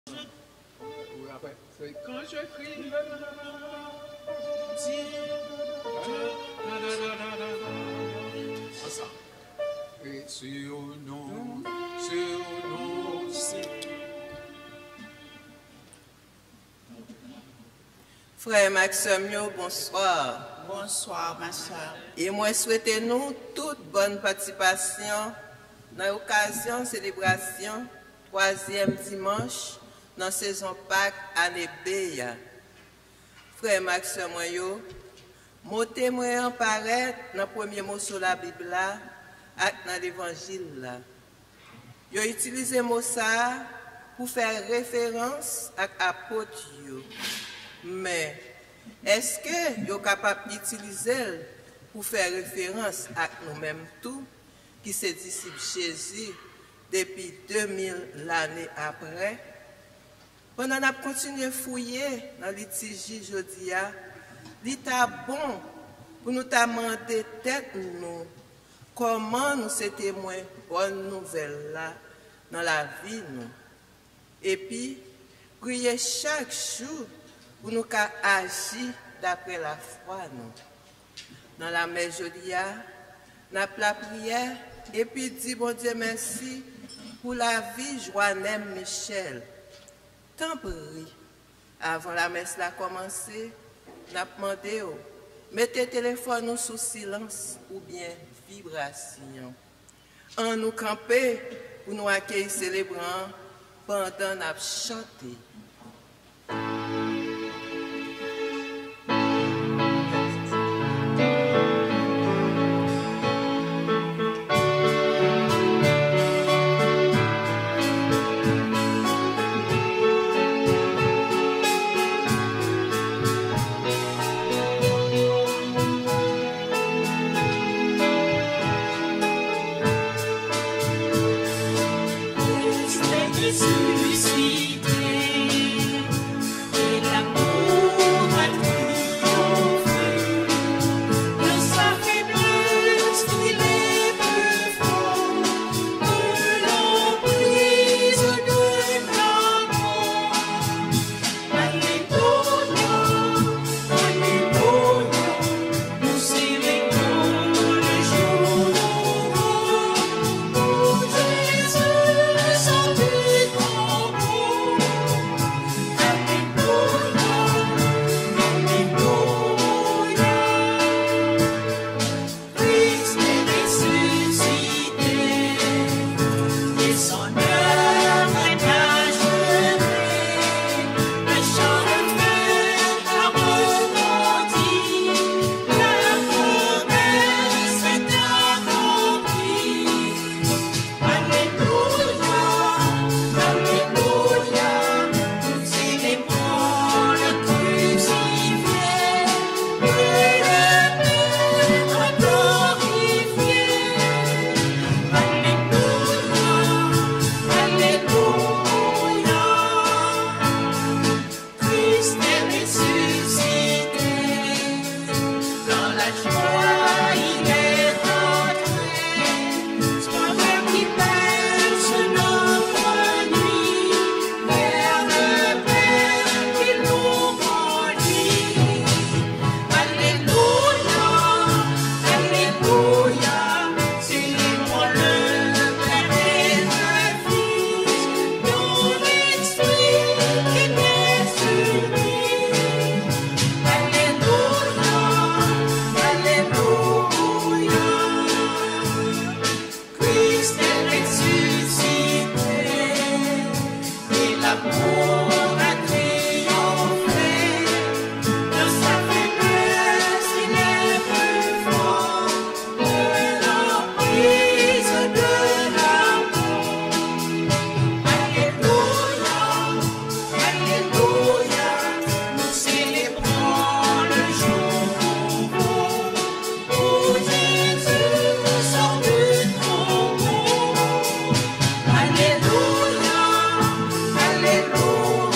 Oui, après. Quand je crie, ensemble. Et sur nous, c'est. Frère Maxime, bonsoir. Bonsoir, ma soeur. Et moi, souhaitez nous toute bonne participation dans l'occasion de célébration 3e dimanche dans la saison Pâques année B. Frère Maxime, mon témoin apparaît dans le premier mot sur la Bible et dans l'évangile. Il a utilisé le mot ça pour faire référence à l'apôtre. Mais est-ce que vous êtes capable d'utiliser pour faire référence à nous-mêmes tous, qui sommes disciples Jésus depuis 2000 l'année après? Pendant qu'on a continué à fouiller dans le litige aujourd'hui, il est bon pour nous demander tête nous comment nous sommes témoins de bonne nouvelle là dans la vie nous. Et puis, prier chaque jour pour nous agir d'après la foi nous. Dans la messe jodia, nous avons la prière et puis dit bon Dieu merci pour la vie Joannelle Michel. Tant pis, avant la messe a commencé, nous avons demandé mettez le téléphone sous silence ou bien vibration. En nous camper pour nous accueillir célébrant pendant nous chanter. Alléluia,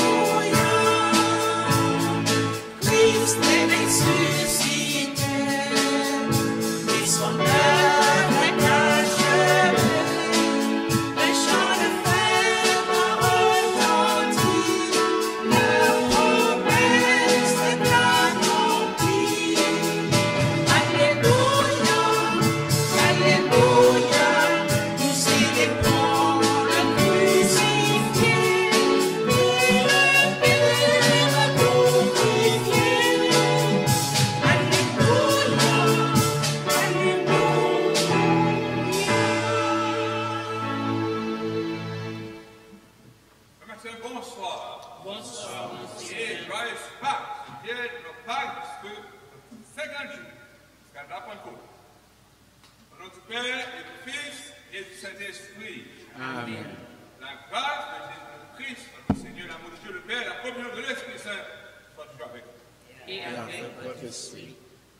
bonsoir. Bonsoir, monsieur. Et joyeuse Pâques. Bien, nos Pâques, puisque 50 jours, jusqu'à la Pentecôte. Au nom du Père et du Fils et du Saint-Esprit. Amen. La grâce de Jésus-Christ, notre Seigneur, l'amour de Dieu le Père, la communion de l'Esprit Saint, soit toujours avec nous. Et avec votre esprit.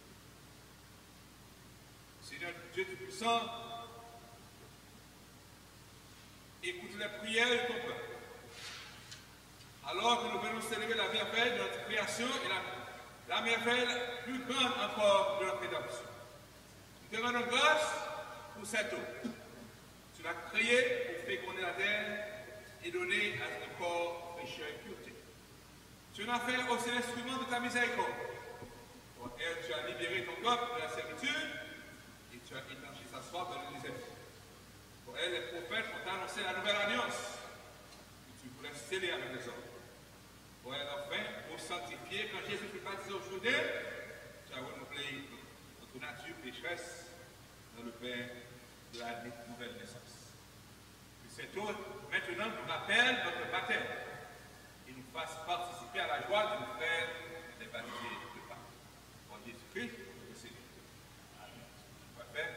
Seigneur Dieu Tout-Puissant, écoute les prières de ton peuple. Alors que nous venons célébrer la merveille de notre création et la merveille plus grande encore de notre rédemption. Nous te rendons grâce pour cette eau. Tu l'as créée pour féconder la terre et donner à notre corps fraîcheur et pureté. Tu en as fait aussi l'instrument de ta miséricorde. Pour elle, tu as libéré ton peuple de la servitude et tu as étanché sa soif dans le désert. Pour elle, les prophètes ont annoncé la nouvelle alliance que tu voulais sceller avec les hommes. Pour elle, enfin, pour sanctifier, quand Jésus fut baptisé au Jourdain, tu as renouvelé notre nature pécheresse dans le pain de la nouvelle naissance. Que cette eau, maintenant, nous rappelle notre baptême et nous fasse participer à la joie de nous faire les baptisés de Pâques. Pour Jésus-Christ, notre Seigneur. Amen. Parfait.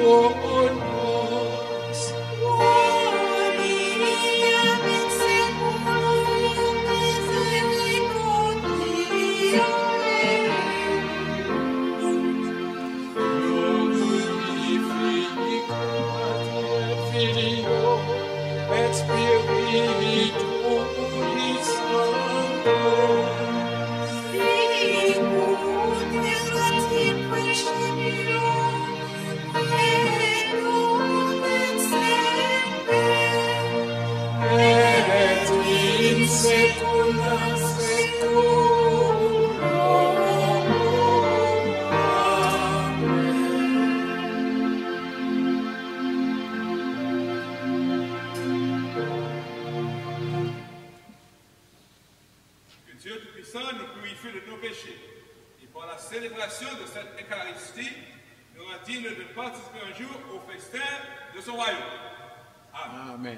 Dieu Tout-Puissant nous purifie de nos péchés. Et par la célébration de cette Eucharistie, nous rend dignes de participer un jour au festin de son royaume. Amen.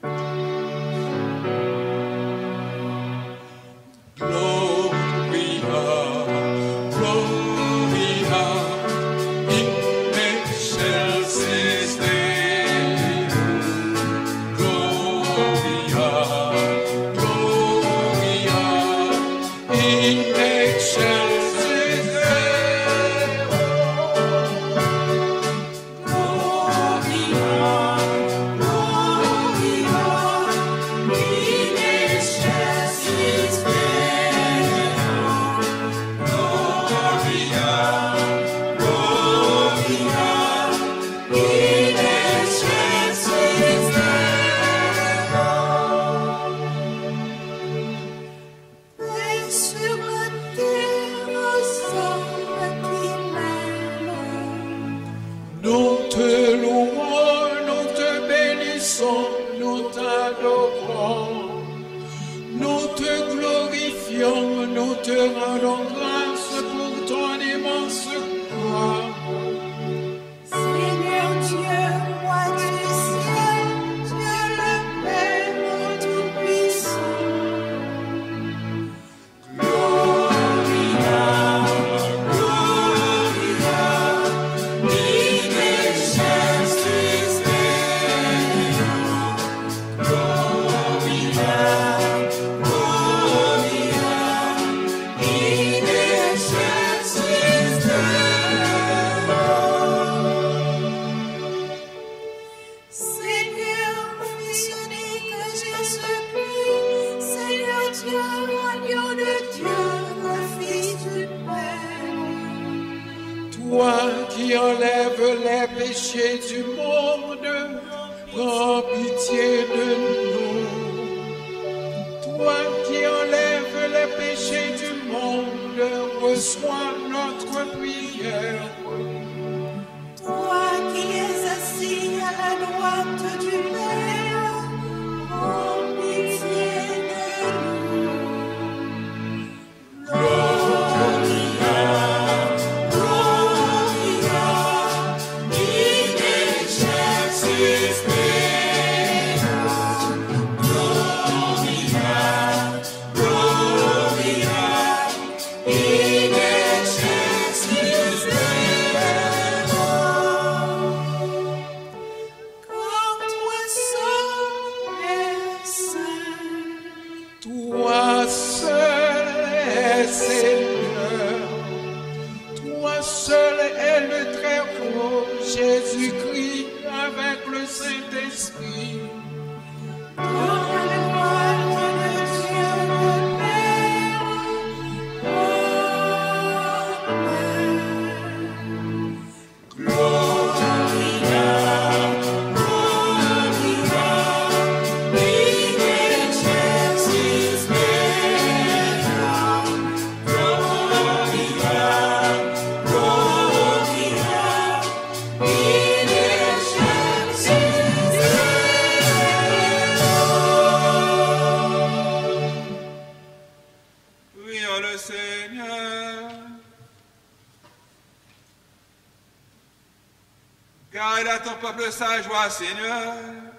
Sa joie, Seigneur,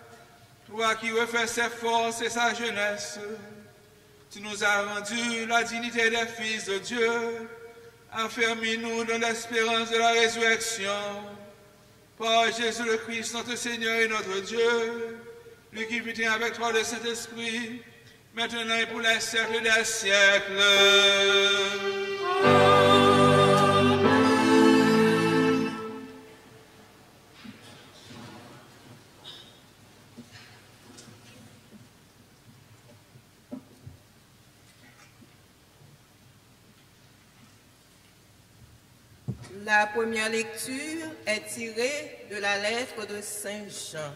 toi qui refais ses forces et sa jeunesse, tu nous as rendu la dignité des fils de Dieu, affermis-nous dans l'espérance de la résurrection, Par Jésus le Christ, notre Seigneur et notre Dieu, lui qui vit avec toi le Saint-Esprit, maintenant et pour les siècles des siècles. La première lecture est tirée de la lettre de Saint Jean.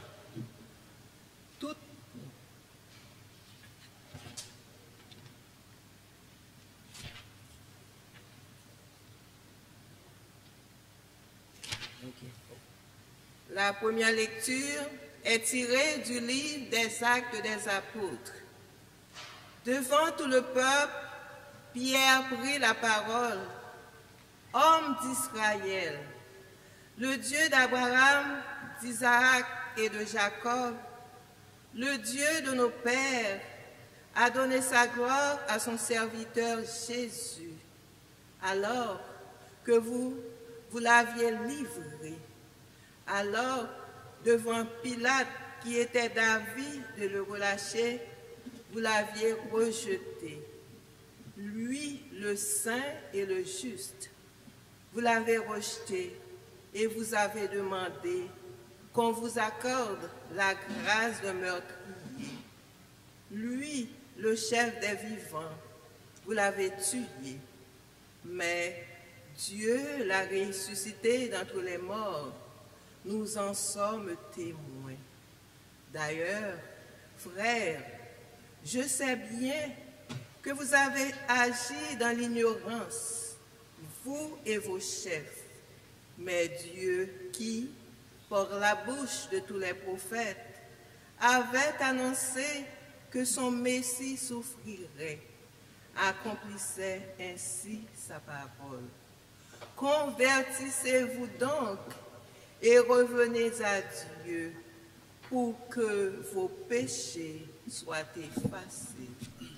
La première lecture est tirée du livre des Actes des Apôtres. Devant tout le peuple, Pierre prit la parole. Homme d'Israël, le Dieu d'Abraham, d'Isaac et de Jacob, le Dieu de nos pères, a donné sa gloire à son serviteur Jésus, alors que vous l'aviez livré. Alors, devant Pilate, qui était d'avis de le relâcher, vous l'aviez rejeté. Lui, le saint et le juste, vous l'avez rejeté et vous avez demandé qu'on vous accorde la grâce de meurtrier. Lui, le chef des vivants, vous l'avez tué, mais Dieu l'a ressuscité d'entre les morts. Nous en sommes témoins. D'ailleurs, frères, je sais bien que vous avez agi dans l'ignorance, vous et vos chefs, mais Dieu qui, par la bouche de tous les prophètes, avait annoncé que son Messie souffrirait, accomplissait ainsi sa parole. Convertissez-vous donc et revenez à Dieu pour que vos péchés soient effacés.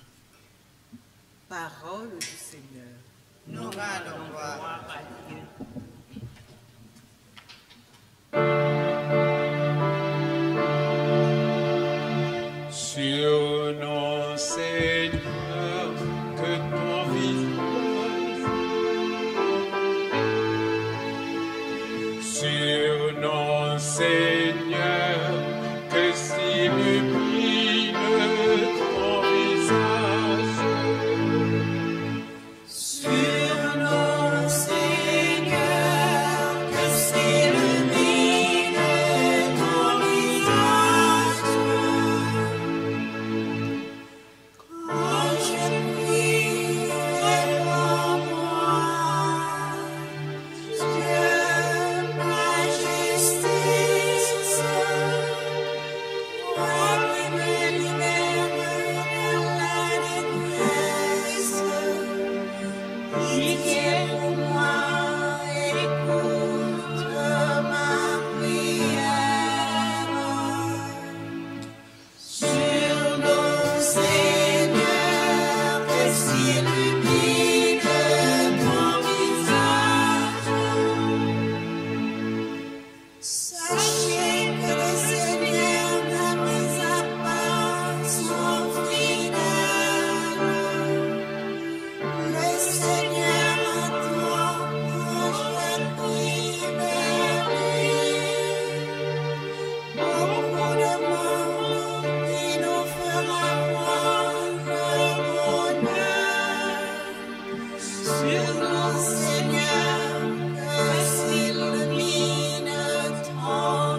Parole du Seigneur. Nous rendons gloire à Dieu. Sur nos Seigneur, que ton visage, sur nos Seigneur, que s'illumine ton visage. Sur nos Seigneur, que s'illumine ton visage. Quand je prie devant moi, Dieu, ma justice, toi qui me libères de la détresse. Pitié pour moi, écoute ma prière. Sur nos Seigneur, que s'illumine ton visage. Sachez que le Seigneur n'a mis à part son fidèle. Le Seigneur m'entend quand je prie vers lui. Beaucoup de monde qui nous fera voir le bonheur. Sur nos Seigneur, que s'illumine ton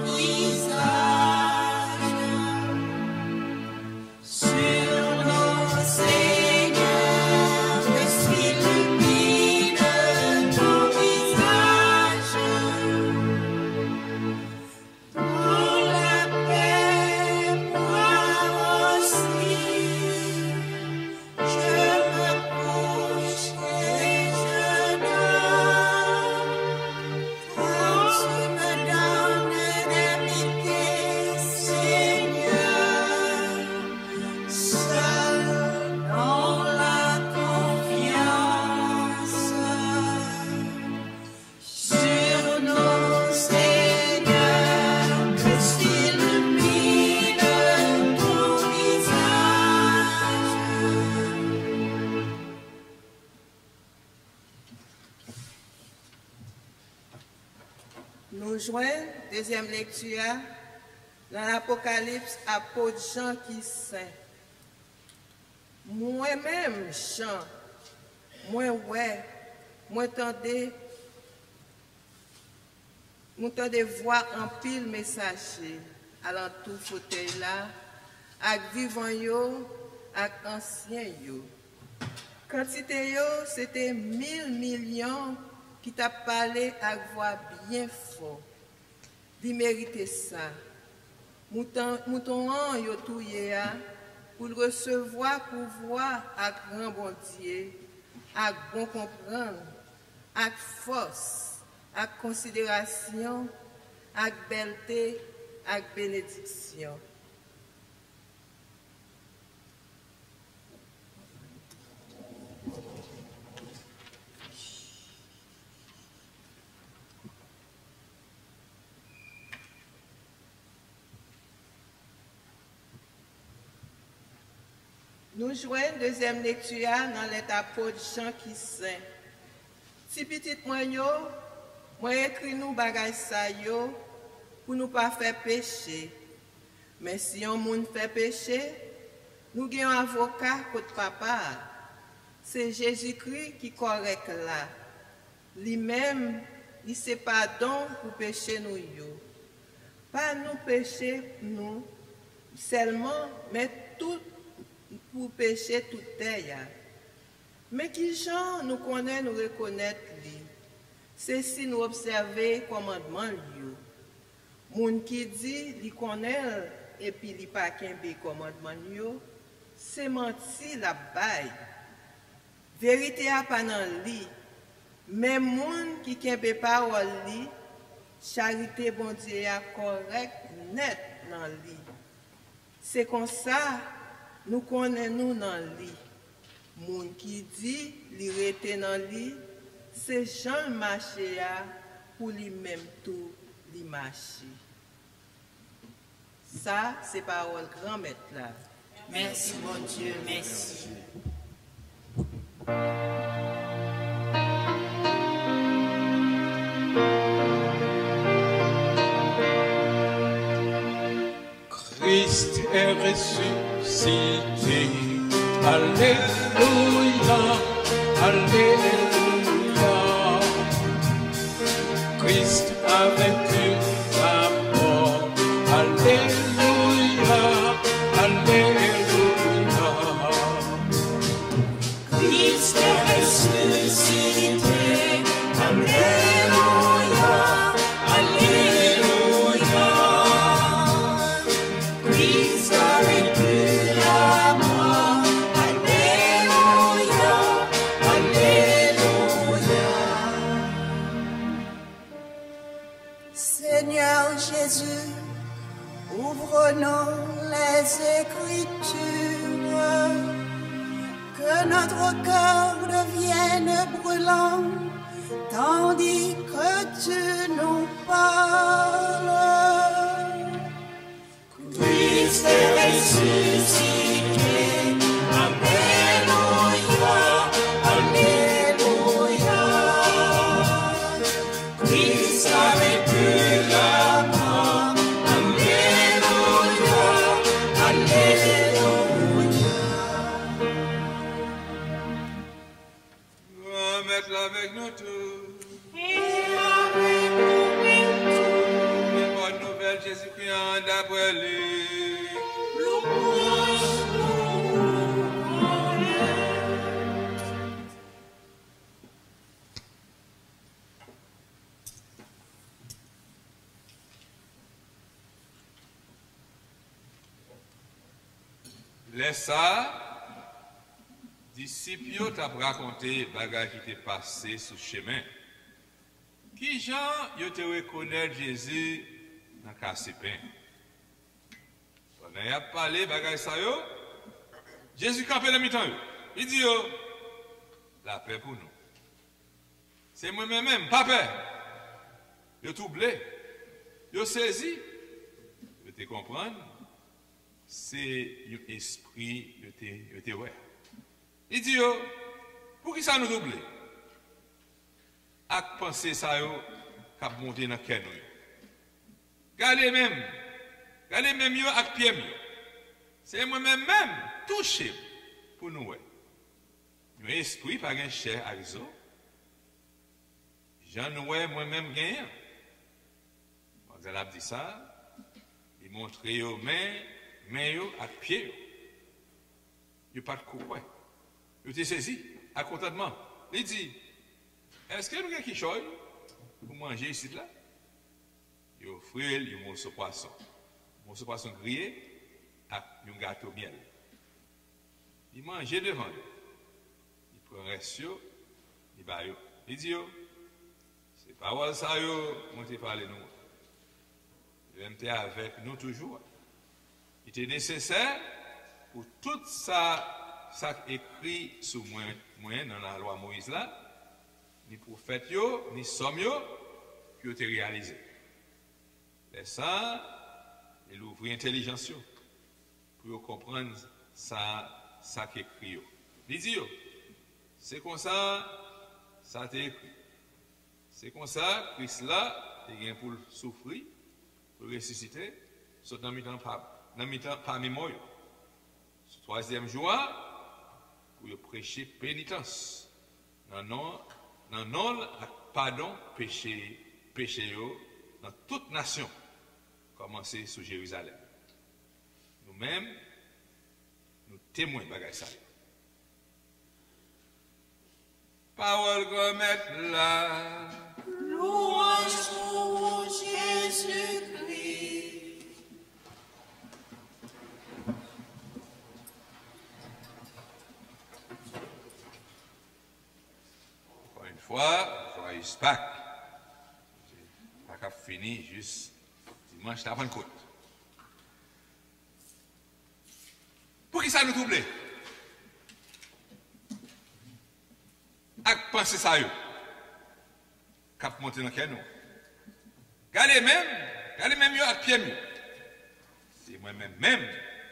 joignons, deuxième lecture, dans l'Apocalypse, apôtre Jean qui saint. Moi-même, Jean, moi t'entendais voir en pile messager à l'entour fauteuil là, avec vivant yo, avec ancien yo. Quantité yo, c'était 1000 millions qui t'a parlé avec voix bien fort. Il méritait ça. Mouton yo touye pour le recevoir pouvoir avec grand bon Dieu, avec bon comprendre, avec force, avec considération, avec belleté, avec bénédiction. Nous jouons deuxième lecture dans l'état de Jean qui saint. Si petit moi écrit nous bagay sa yo pour nous pas faire péché. Mais si on moun fait péché, nous avons un avocat contre papa. C'est Jésus-Christ qui est correct là. Lui-même, il sait pardon pour péché nous yo. Pas nous pécher nous seulement, mais tout pour pécher toute terre. Mais qui gens nous connaît, nous reconnaître lui. C'est si nous observer commandement lui. Moun qui dit li connaît et puis li pas kembe commandement lui, c'est menti la baille. Vérité a pas dans lui. Mais moun qui kembe parole li, charité bon Dieu a correct net dans lui. C'est comme ça nous connaissons dans lui. Moun qui dit li rete dans lui, c'est Jean marché pour lui-même tout li marché. Ça, c'est parole grand maître là. Merci mon Dieu, merci. Christ est ressuscité. Alléluia, Alléluia. Christ a vaincu la mort. Alléluia, Alléluia. Christ est ressuscité. Alléluia, Alléluia. Christ a vaincu la mort. Alléluia, Alléluia. Seigneur Jésus, ouvre-nous les Écritures, que notre cœur devienne brûlant, tandis que tu nous parles. Christ est ressuscité, Alléluia, Alléluia. Christ a vaincu la mort, Alléluia, Alléluia. Mettre avec nous tous. Et avec nous Les bonnes nouvelles, Jésus-Christ d'après lui. Laisse ça, disciples t'a raconté bagage qui t'est passé sous chemin. Qui gens yo te reconnaître Jésus dans Cassipin? On a parlé bagage ça yo. Jésus campé dans mi-temps yo. Il dit yo la paix pour nous. C'est moi-même, pas peur. Yo troublé. Yo saisi. Yo te comprendre. C'est un esprit de te ouais. Il dit yo, pour qui ça nous double? À penser ça yo, cap monter dans cœur nous. Regardez même yo avec pied yo. C'est moi-même touché pour nous. Nous esprit pas un chair avec zo. J'en ouais moi-même gagnant. Vous allez dire ça, il montre yo main yo avec pied yo. Yo pas de coup. Yo te saisi à contentement. Il dit est-ce que nous avons quelque chose pour manger ici là? Il offre un morceau de poisson. Un morceau de poisson grillé avec un gâteau miel. Il mange devant eux. Il prend un reste, il va yo. Il dit c'est pas ça yo, montez parler nous. Il était avec nous toujours. Il était nécessaire pour tout ça écrit sous moi dans la loi Moïse là. Ni prophètes, ni sommes, qui ont été réalisés. Et ça, il ouvre l'intelligence pour comprendre ça qui est écrit. Il dit, c'est comme ça, ça a écrit. C'est comme ça, Christ là, il vient pour souffrir, pour ressusciter, sauf dans le mi-temps parmi moi. Ce troisième jour, pour prêcher pénitence. Non, pardon, péché dans toute nation, commencer sous Jérusalem. Nous-mêmes, nous témoignons de ça. Parole qu'on met là. Louange pour Jésus-Christ. Encore une fois, joyeuse Pâques. Pas fini juste dimanche la Pentecôte. Pour qui ça nous trouble? À penser ça yo. Cap monter dans quel nous. Regardez même yo à pied mieux. C'est moi-même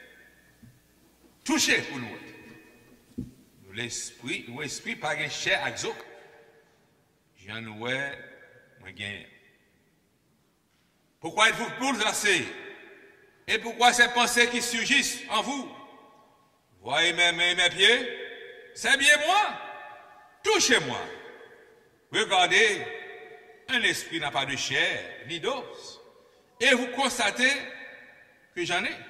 touché pour nous. Nous l'esprit pas gain chair avec zo. J'en ouais moi gain. Pourquoi êtes-vous bouleversés? Et pourquoi ces pensées qui surgissent en vous? Voyez mes mains et mes pieds? C'est bien moi. Touchez-moi. Regardez, un esprit n'a pas de chair ni d'os. Et vous constatez que j'en ai.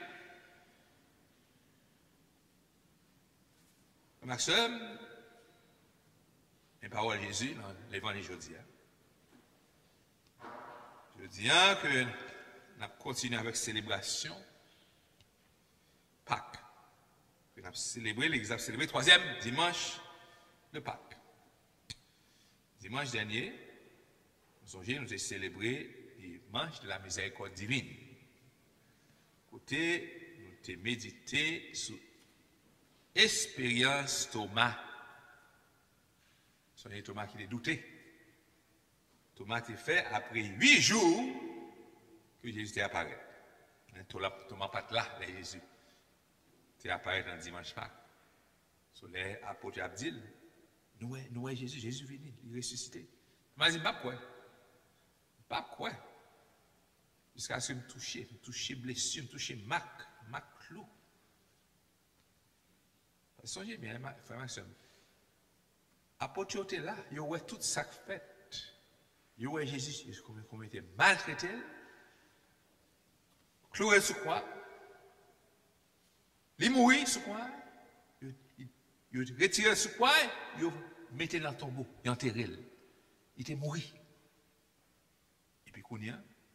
Maxime, les paroles de Jésus dans l'évangile aujourd'hui. Je dis que nous continuons avec célébration Pâques. Nous avons célébré le troisième dimanche de Pâques. Dimanche dernier, nous avons célébré le dimanche de la miséricorde divine. Côté, nous avons médité sur l'expérience Thomas. C'est Thomas qui a douté. Thomas a fait après 8 jours que Jésus est apparu. Thomas pas là, Jésus. Il apparaît dans le dimanche Pâques. Sur les apôtres Abdil, nous voyons Jésus est venu, il est ressuscité. Thomas dit, pas quoi. Jusqu'à ce que me touche blessure, me touche marque clou. Songez bien, frère Maxime. Apôtres étaient là, ils voyaient tout ça fait. Ils voyaient Jésus, comme il était maltraité, cloué sur quoi? Il mourit sur quoi? Il retiré sur quoi? Il mettait dans le tombeau, il enterré. Il était mort. Et puis, il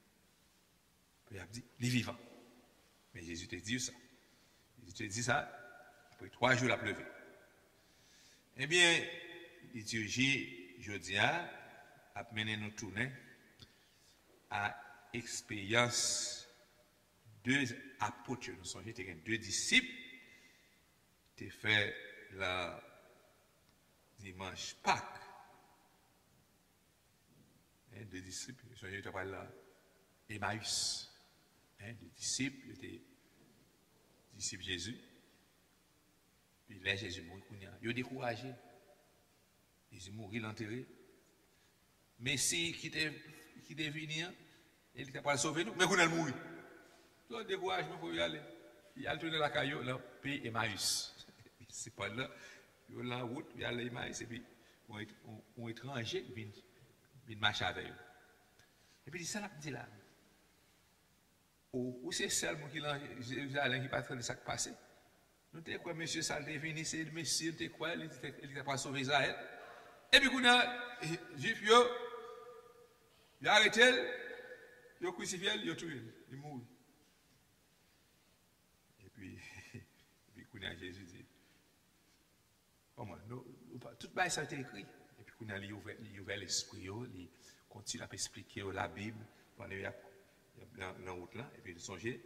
a dit, il est vivant. Mais Jésus te dit ça. Jésus te dit ça, après 3 jours, il a pleuvé. Eh bien, liturgie, jeudi, a mené nous tourner à expérience 2 apôtres. Nous sommes 2 disciples qui ont fait la dimanche Pâques. 2 disciples, je te parle là, Emmaüs. 2 disciples, étaient disciples de Jésus. Puis là, Jésus mourit. Il est découragé. Jésus mourit, l'enterré. Mais si qui est venu, il était pas le sauver nous, mais qu'on a le mourir. Tout le découragement pour y aller. Il a tourné la caillou, là, pays Emmaüs. C'est pas là. Il y a la route, il y a l'Emmaüs, et puis un étranger vient marcher avec eux. Et puis, ça, dit là. Ou c'est seul qui Jérusalem qui pas de ça qui passé. Nous te quoi, monsieur Salté venu, c'est le Messie, nous te quoi, il n'était pas sauvé Israël. Et puis, qu'on a, Juif, il a arrêté, il a crucifié, il a tué, il est mort. Et puis, qu'on a Jésus dit, comment, tout ça a été écrit. Et puis, qu'on a ouvert l'esprit, il continue à expliquer la Bible, pendant la route là, et puis il songeait,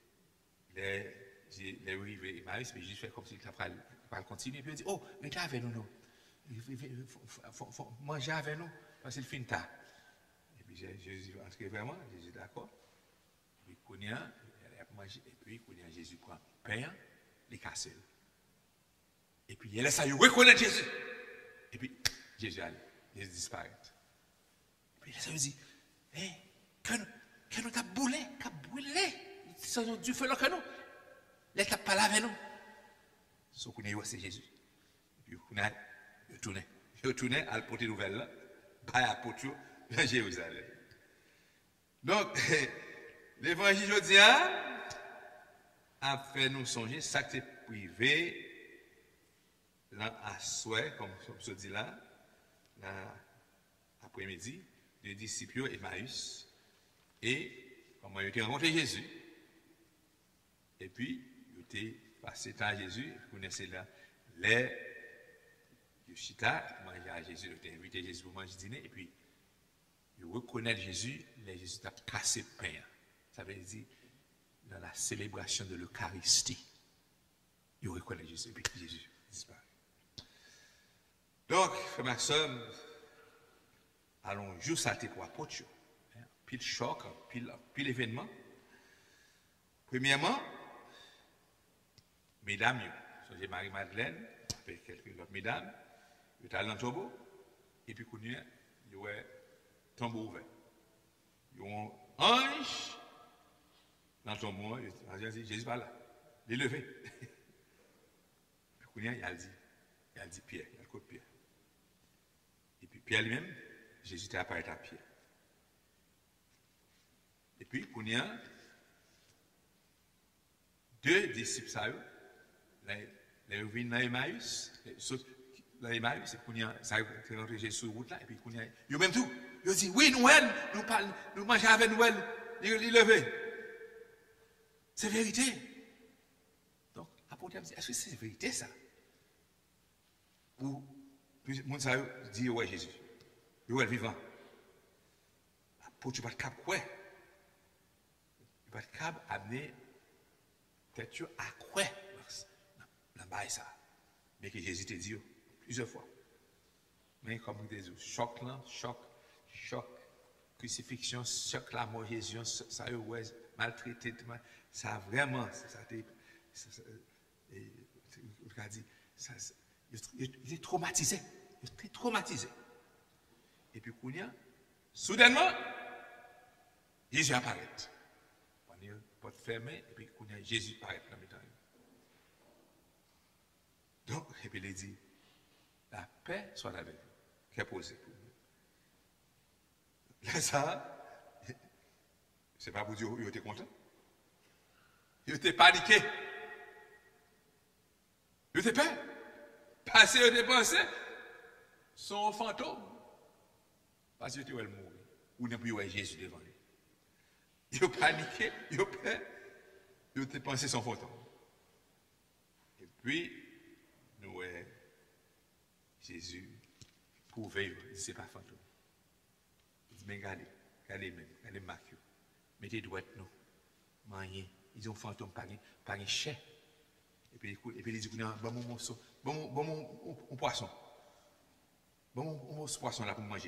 les arrivés Emmaüs, mais Jésus fait comme s'il va continuer, et puis il dit, oh, mais avec nous, non. Faut manger avec nous, parce qu'il finit tard. Et puis Jésus, est-ce que vraiment, Jésus d'accord? Et puis il a mangé, et puis Jésus prend pain, il casse. Et puis il laisse ça, il reconnaît Jésus. Et puis Jésus allait, Jésus disparaît. Et puis il laisse ça, il dit, hé, que nous t'a brûlé, c'est du feu là que nous. Les t'a pas lavé nous. Ce qu'on est, c'est Jésus. Et puis on a retourné à la portée nouvelle là, à la porte de Jérusalem. Donc, l'évangile aujourd'hui a fait nous songer, ça qui est privé, là à souhait, comme se dit là, l'après-midi, les disciples Emmaüs. Et comment ils ont rencontré Jésus. Et puis, ils ont passé temps à Jésus. Vous connaissez là, les Chita, manger à Jésus, ils ont invité Jésus pour manger dîner. Et puis, ils reconnaissent Jésus, les Jésus a cassé le pain. Ça veut dire, dans la célébration de l'Eucharistie, ils reconnaissent Jésus. Et puis, Jésus disparaît. Donc, frère Maxime, allons juste à tes pour apôtres. Pile choc, pile événement. Premièrement, mesdames, j'ai Marie-Madeleine, avec quelques autres mesdames, ils étaient dans le tombeau, et puis il y a un tombeau ouvert. Il y a un ange dans le tombeau, il dit, Jésus va là, il est levé. Puis il a dit Pierre, il a le côté Pierre. Et puis Pierre lui-même, Jésus était apparu à Pierre. Et puis, il y a deux disciples, les revenus dans Emmaüs, dans Emmaüs, et puis ça a rentré sur la route là, et puis il y a même tout. Ils dit, oui, nous mangeons avec Noël, il levé. C'est vérité. Donc, l'apôtre dit, est-ce que c'est vérité ça? Ou, mon ça dit, ouais, Jésus, il est vivant. L'apôtre, tu vas te cap, ouais. Il va être capable d'amener peut-être à quoi dans le ça. Mais que Jésus t'a dit plusieurs fois. Mais comme vous dites, choc, crucifixion, choc la mort Jésus, ça est maltraité, ça vraiment, il est traumatisé. Il est très traumatisé. Et puis, soudainement, Jésus apparaît. Porte fermée, et puis Jésus paraît dans le temps. Donc, et puis il dit, la paix soit avec vous. Qu'est posé pour vous. Là, ça, c'est pas pour dire qu'il était content. Il était paniqué. Il était peur. Parce qu'il était pensé, son fantôme. Parce qu'il était mort. Ou n'a plus Jésus devant lui. Il a paniqué, il a peur, il a pensé son fantôme. Et puis, nous, Jésus pouvait, il dit, c'est pas fantôme. Il dit, mais regardez Marc, mettez droite nous, maniez, ils ont fantôme, pas un chien. Et puis il dit, bon mon poisson, bon poisson là pour manger.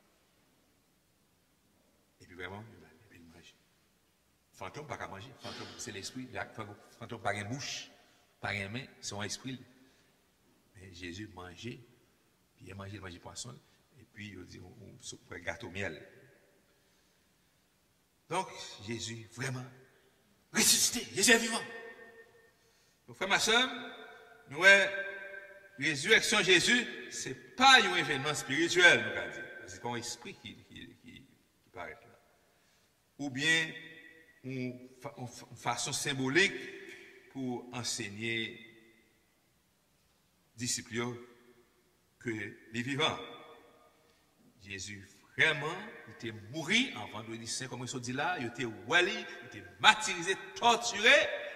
Et puis vraiment, il mange. Fantôme, pas qu'à manger. Fantôme, c'est l'esprit. Fantôme, pas une bouche, pas une main, c'est un esprit. Mais Jésus mangeait, puis il mangeait poisson, et puis il dit, on gâteau miel. Donc, Jésus, vraiment, ressuscité, Jésus est vivant. Donc, frère, ma soeur, nous, résurrection de Jésus, ce n'est pas un événement spirituel, nous allons dire. C'est un esprit qui paraît là. Ou bien, une façon symbolique pour enseigner disciples que les vivants. Jésus vraiment, il était mort en vendredi saint, comme on dit là, il était wali, il était martyrisé, torturé,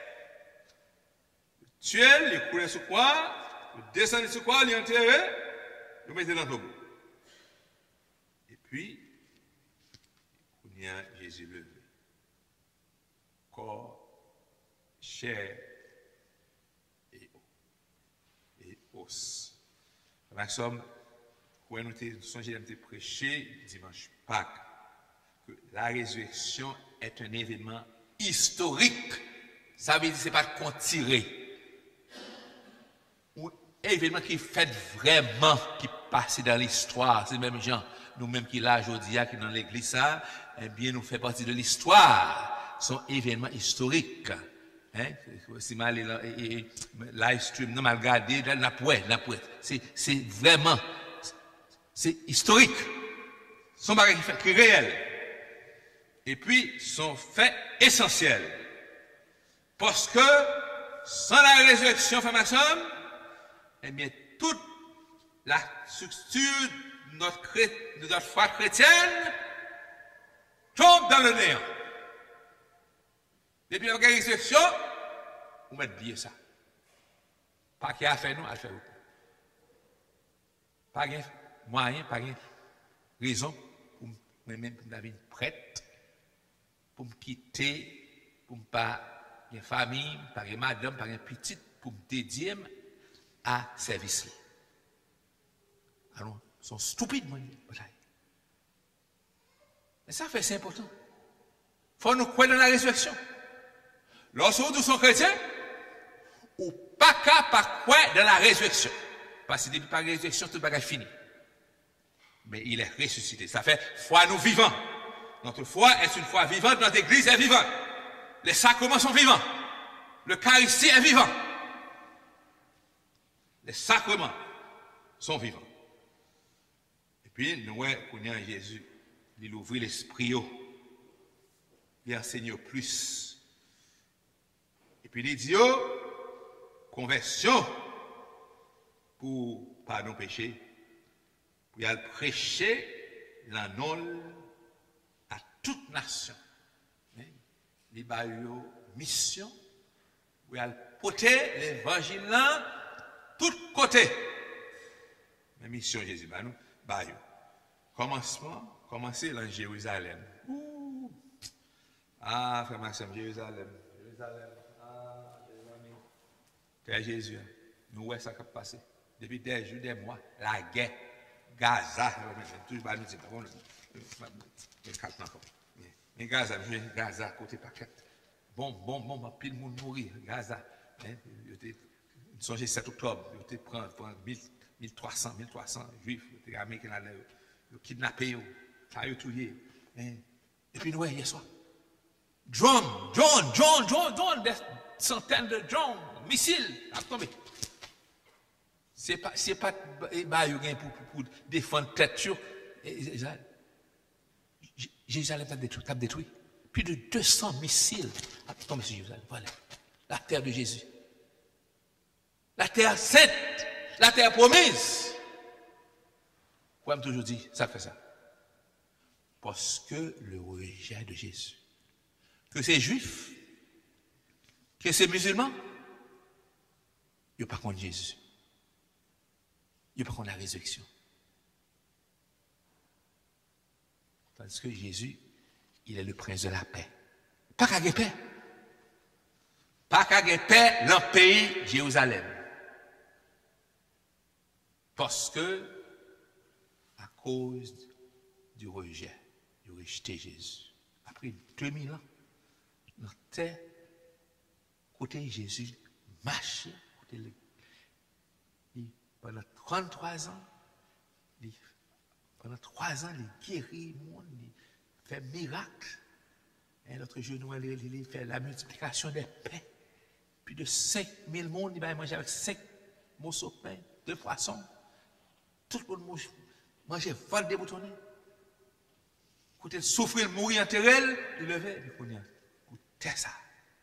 tué, il coulait sur croix, il descendait sur croix, il est enterré, il mettait dans le tombeau. Et puis, il y a Jésus levé. Corps, chair et os. Maxime, quand nous avons prêché dimanche Pâques, que la résurrection est un événement historique. Ça veut dire que ce n'est pas qu'on tirer. Un événement qui fait vraiment, qui passe dans l'histoire. C'est même gens, nous-mêmes qui là aujourd'hui, qui dans l'église, ça, eh bien, nous fait partie de l'histoire. Son événement historique. Hein? Si mal live stream, non mal regardé, c'est vraiment, c'est historique. Son bagage qui est réel. Et puis, son fait essentiel. Parce que, sans la résurrection, frère Maxime, eh bien, toute la structure de notre foi chrétienne tombe dans le néant. Depuis la résurrection, on met bien ça. Pas qu'il y a fait nous, à faire autant. Pas de moyen, pas de raison pour moi-même pour une prête, pour me quitter, pour ne pas une famille, pas une madame, pas une petite, pour me dédier à service. Alors, ils sont stupides, moi. Mais ça fait, c'est important. Il faut nous croire dans la résurrection. Lorsque nous sommes chrétiens, ou pas qu'à pas croire dans la résurrection. Parce que depuis la résurrection, tout le bagage est fini. Mais il est ressuscité. Ça fait foi nous vivants. Notre foi est une foi vivante, notre église est vivante. Les sacrements sont vivants. L'Eucharistie est vivant. Les sacrements sont vivants. Et puis, nous connaissons Jésus. Il ouvrit l'esprit, il enseigne plus. Et puis, il dit, conversion pour pardon péché, pour y aller prêcher l'annonce à toute nation. Il y a une mission, pour y aller porter l'évangile là, tous côtés. La mission de Jésus, nous, commencer dans Jérusalem. Ah, frère Maxime, Jérusalem. Frère Jésus, nous voyons ça qui a passé. Depuis des jours, des mois, la guerre, Gaza, tout le monde dit, Gaza, côté paquet. Bon, pile le monde mourir, Gaza. Nous sommes le 7 octobre, ils prennent 1300 juifs, les Américains, ils kidnappés, ils tués. Et puis nous voyons hier soir. Drone, des centaines de drones, missiles, à tomber. C'est pas pour défendre tête sur Jérusalem a détruit. Plus de 200 missiles à tomber sur Jérusalem. Voilà. La terre de Jésus. La terre sainte. La terre promise. Pourquoi toujours dire ça fait ça? Parce que le rejet de Jésus. Que c'est juif, que c'est musulman, il n'y a pas contre Jésus. Il n'y a pas contre la résurrection. Parce que Jésus, il est le prince de la paix. Pas qu'à paix. Pas qu'à paix dans le pays Jérusalem. Parce que, à cause du rejet, du rejeté Jésus, après 2000 ans, dans terre, côté Jésus, marché, côté pendant 33 ans, pendant 3 ans, il guérit le monde, il fait miracle. L'autre jour, nous allons faire la multiplication des pains. Plus de 5000 monde, il va manger avec 5 morceaux de pain, 2 poissons. Tout le monde mangeait vol déboutonné. Côté souffrir, mourir en terrel, il levait, il prenait. Écoutez ça.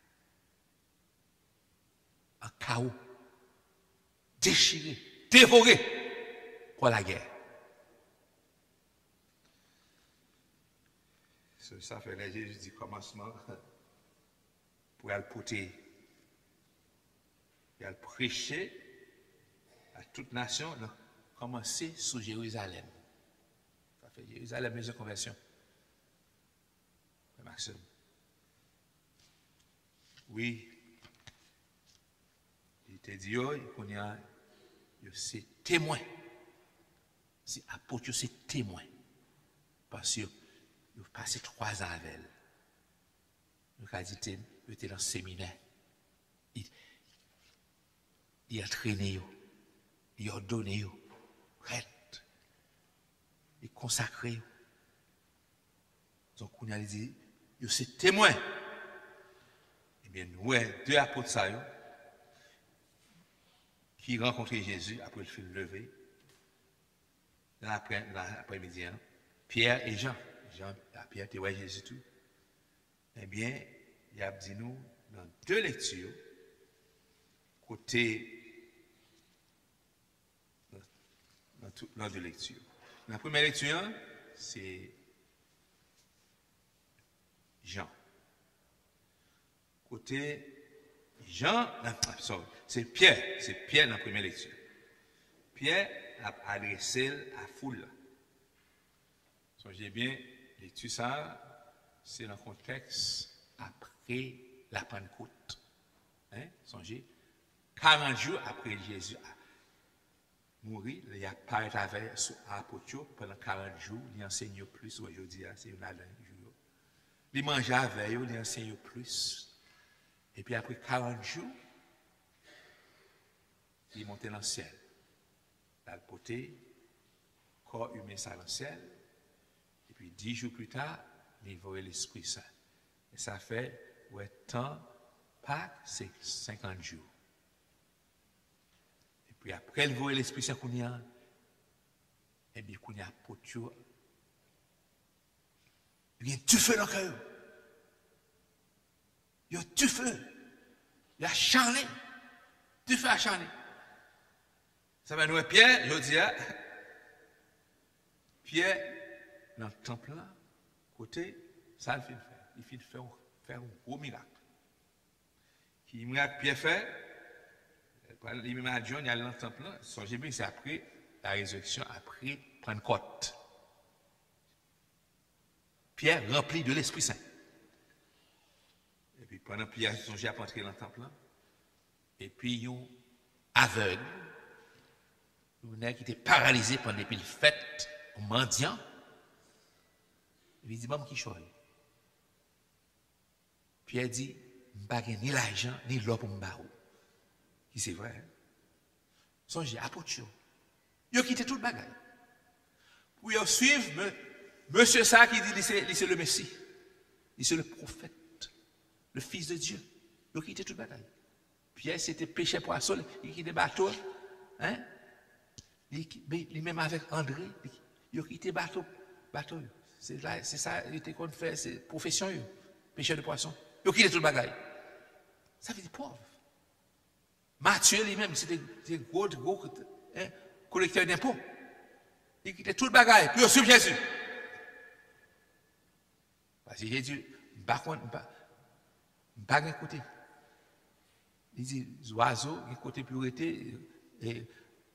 Un chaos. Déchiré, dévoré pour la guerre. Ça fait là, Jésus dit commencement pour aller porter, pour aller prêcher à toute nation, Commencer sous Jérusalem. Ça fait Jérusalem, maison de conversion. Maxime. Oui, il te dit, qu'on y a, c'est témoin. C'est apôtre, c'est témoin. Parce que il a passé 3 ans avec elle. Il a dit, il était dans le séminaire. Il a entraîné, il a donné, il a consacré. Donc, on a dit, c'est témoin. Eh bien, nous, 2 apôtres, ça, qui rencontraient Jésus après le film levé, dans l'après-midi, Pierre et Jean. Pierre, tu vois Jésus tout. Eh bien, il a dit nous, dans 2 lectures, côté, dans 2 lectures. La première lecture, c'est Jean. Côté Jean, c'est Pierre dans la première lecture. Pierre a adressé à la foule. Songez bien, lecture ça, c'est dans le contexte après la Pentecôte. Songez, 40 jours après Jésus a mouru, il a parlé avec l'apôtre pendant 40 jours, il enseigne plus, aujourd'hui, c'est une année. Il mangeait avec eux, il enseigne plus. Et puis après 40 jours, il est monté dans le ciel. Il a porté corps humain ça dans le ciel. Et puis 10 jours plus tard, il voit l'Esprit Saint. Et ça fait, temps, Pâques, c'est 50 jours. Et puis après, il voit l'Esprit Saint qu'on y a, et bien qu'on y a porté. Il y a du feu dans le cœur. Il y a du feu. Il y a charné. Du feu à charner. Ça va nous Pierre, je dis, Pierre, dans le temple là, côté, ça il fait faire. Il fait faire un gros miracle. Qui miracle Pierre fait, il m'a dit, il y a dans le temple là, songez bien, c'est après la résurrection, après prendre côte. Pierre rempli de l'Esprit Saint. Et puis pendant Pierre songeait à entrer dans le temple là, et puis ils ont aveugle, qui était paralysé pendant les fêtes au mendiant. Il dit, bon, qui choisit? Pierre dit, je n'ai pas ni l'argent, ni l'eau pour me barrer. C'est vrai. Hein? Songez, apôtre, il a quitté tout le bagage. Pour y suivre, monsieur ça qui dit, c'est le Messie. C'est le prophète, le Fils de Dieu. Il a quitté tout le bagage. Pierre, c'était péché poisson, il a quitté le bateau. Hein? Il même avec André, il a quitté le bateau. C'est ça, il était qu'on fait, c'est profession, pêcheur de poisson. Il a quitté tout le bagage. Ça veut dire pauvre. Matthieu lui-même, c'était gros collecteur d'impôts. Il quittait tout le bagage, puis il suit Jésus. Parce que Jésus, pas de côté. Il dit, oiseaux, il y a côté pureté, et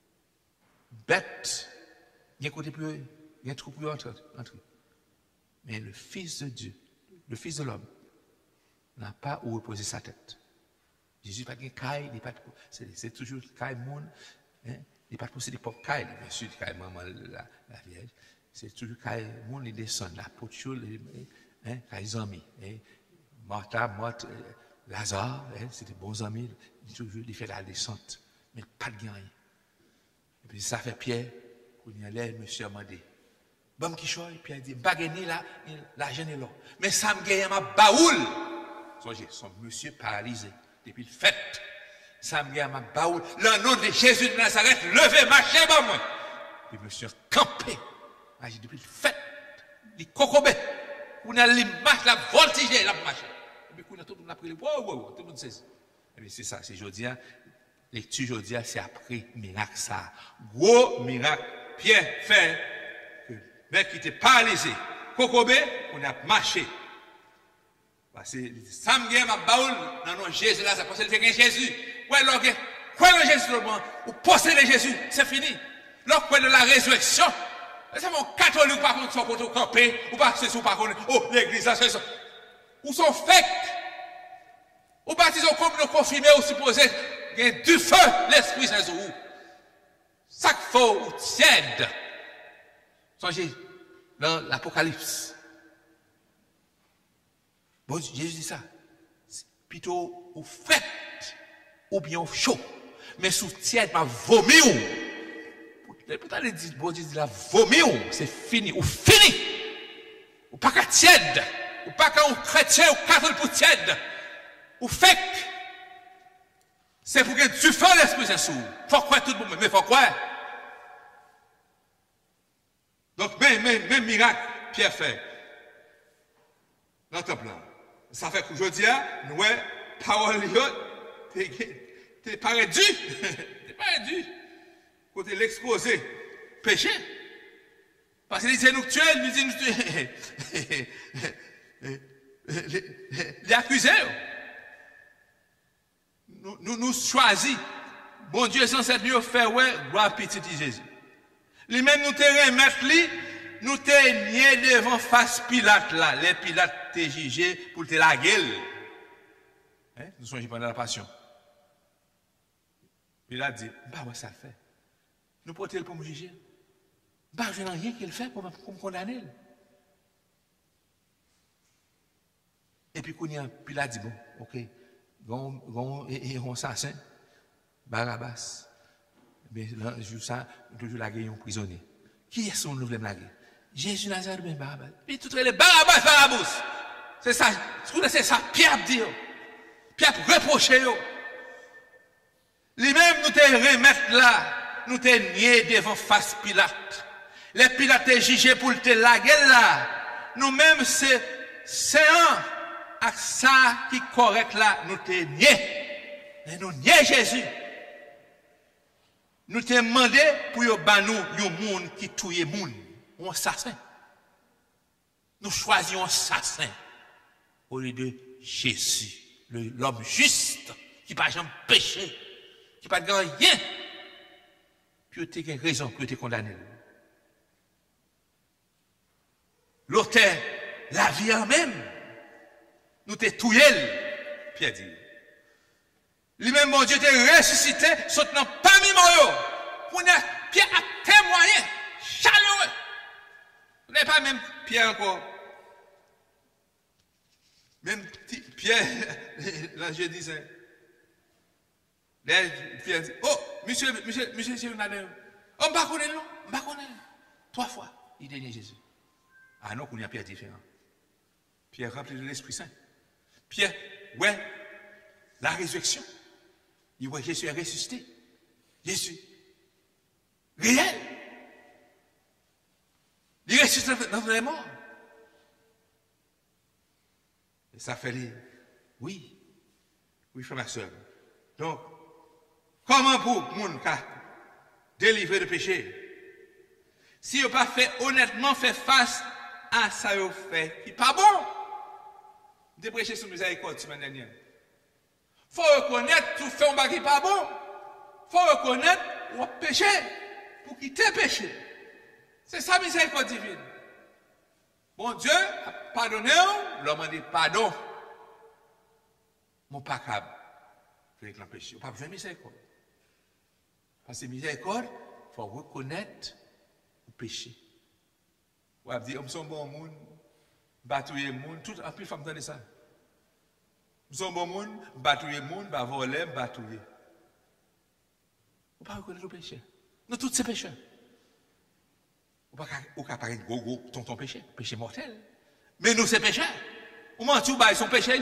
bête, il y a côté pureté, il y a trop plus entre. Mais le Fils de Dieu, le Fils de l'homme, n'a pas où reposer sa tête. Jésus n'a pas de caille, c'est toujours caille monde, il n'est pas possédé pour caille, bien sûr, caille maman la Vierge, c'est toujours caille monde, il descend, la poteau, caille amis, Martha, Lazare, c'est des bons amis, il fait la descente, mais pas de gain. Et puis ça fait Pierre, quand il allait, monsieur a demandé, Bon qui choy, puis elle dit, pas gagner là, l'argent est là. Mais ça me gagne ma baoul. Son monsieur paralysé depuis le fait. Ça me gagne ma baoul. Le nom de Jésus de Nazareth, levez, marchez, bah moi. Puis monsieur campé. Depuis le fait. Les cocobés. On a les marches, la voltige, la marche. Et puis, on a tout le monde appris, wow, tout le monde sait. Et bien, c'est ça, c'est Jodia. Lecture Jodia, c'est après miracle ça. Gros miracle. Pierre fait que le mec qui était paralysé, cocobé, on a marché. Parce que ça me gagne ma baoule, non, Jésus là, ça pense que c'est Jésus. Ouais, là, quoi le Jésus, ou posséder Jésus, c'est fini. Là, quoi de la résurrection. C'est mon catholique, par contre, sont pour tout camper, ou pas, c'est sous, par contre, oh, l'église, là, c'est ça. Ou sont fake. Ou baptisés comme nous confirmés, ou supposés, il y a du feu, l'Esprit Saint ou. Ça qu'il faut, ou tiède. Songez, dans l'Apocalypse. Bon, Jésus dit ça. Plutôt, ou faites, ou bien chaud. Mais sous tiède, ma vomi ou. Pourtant, il dit, bon Dieu dit la vomi, c'est fini, ou fini. Ou pas qu'à tiède, ou pas qu'à un chrétien, ou catholique pour tiède, ou fake. C'est pour que tu fasses l'Esprit Saint sous. Faut croire tout le monde, mais faut croire. Donc, même miracle, Pierre fait. Dans le temple là. Ça fait qu'aujourd'hui, nous, parole, t'es pas réduit. T'es pas réduit. Côté l'exposé, péché. Parce qu'il dit nous tuer, il dit nous tuer. Les accusés. Nous choisis. Bon Dieu, sans cette nuit, faire, ouais, gloire petit Jésus. Lui-même, nous te remettre, nous te nier devant face Pilate là. Les Pilates te jugé pour te la gueule. Hein? Nous sommes pendant la passion. Pilate dit, bah ouais, ça fait. Nous portons pour me juger. Bah, je n'ai rien qu'il fait pour me condamner. Et puis, Pilate dit, bon, ok, on assassin, Barabbas. Mais là, je ça, toujours la guerre, prisonnier. Qui est son nouvel laguer? Jésus Nazareth, ben Barabbas. Puis tout les Barabbas. C'est ça, c'est ça, Pierre dit. Pierre reprocher. Lui-même, nous te remettre là. Nous te nier devant face Pilate. Les Pilates te jugé pour te laguer là. Nous-mêmes, c'est un à ça qui est correct là, nous te nier. Et nous nier Jésus. Nous te demandé pour nous un monde qui tue monde, un assassin. Nous choisissons un assassin au lieu de Jésus, l'homme juste, qui n'a pas jamais péché, qui n'a pas rien. Puis tu as raison pour te condamner. L'auteur, la vie en même, nous t'es touillé, Pierre dit. Lui-même, mon Dieu, t'es ressuscité, sautant parmi moi. On a Pierre a témoigné, chaleureux. On n'est pas même Pierre encore. Même Pierre, là je disais. Pierre dit, oh, monsieur, on ne va pas connaître, non? On ne va pas connaître. 3 fois, il dit Jésus. Ah non, qu'on y a Pierre différent. Pierre rempli de l'Esprit Saint. Pierre, ouais, la résurrection. Il voit Jésus est ressuscité. Jésus. Réel. Il est ressuscité dans les morts. Et ça fait les. Oui. Oui, frère, ma soeur. Donc, comment pour moun ka délivrer de péché? Si vous pas fait honnêtement fait face à ça vous fait qui pas bon. De prêcher sous miséricorde semaine dernière. Faut reconnaître tout fait un bagage qui pas bon. Faut reconnaître ou péché pour quitter péché. C'est ça miséricorde divine. Bon Dieu a pardonné, l'homme a dit pardon. Mon pas capable avec le péché. Pas besoin de miséricorde. Parce que miséricorde, il faut reconnaître le péché. On va dire, on est bon monde, batouiller le monde, tout en plus, femme entendre ça. On est bon monde, batouiller le monde, voler, batouiller. On ne peut pas reconnaître le péché. Nous, tous ces pécheurs. Ou qu'à paraître gros, ton péché, péché mortel. Mais nous, c'est péché. Ou menti, ou bah, ils sont péchés.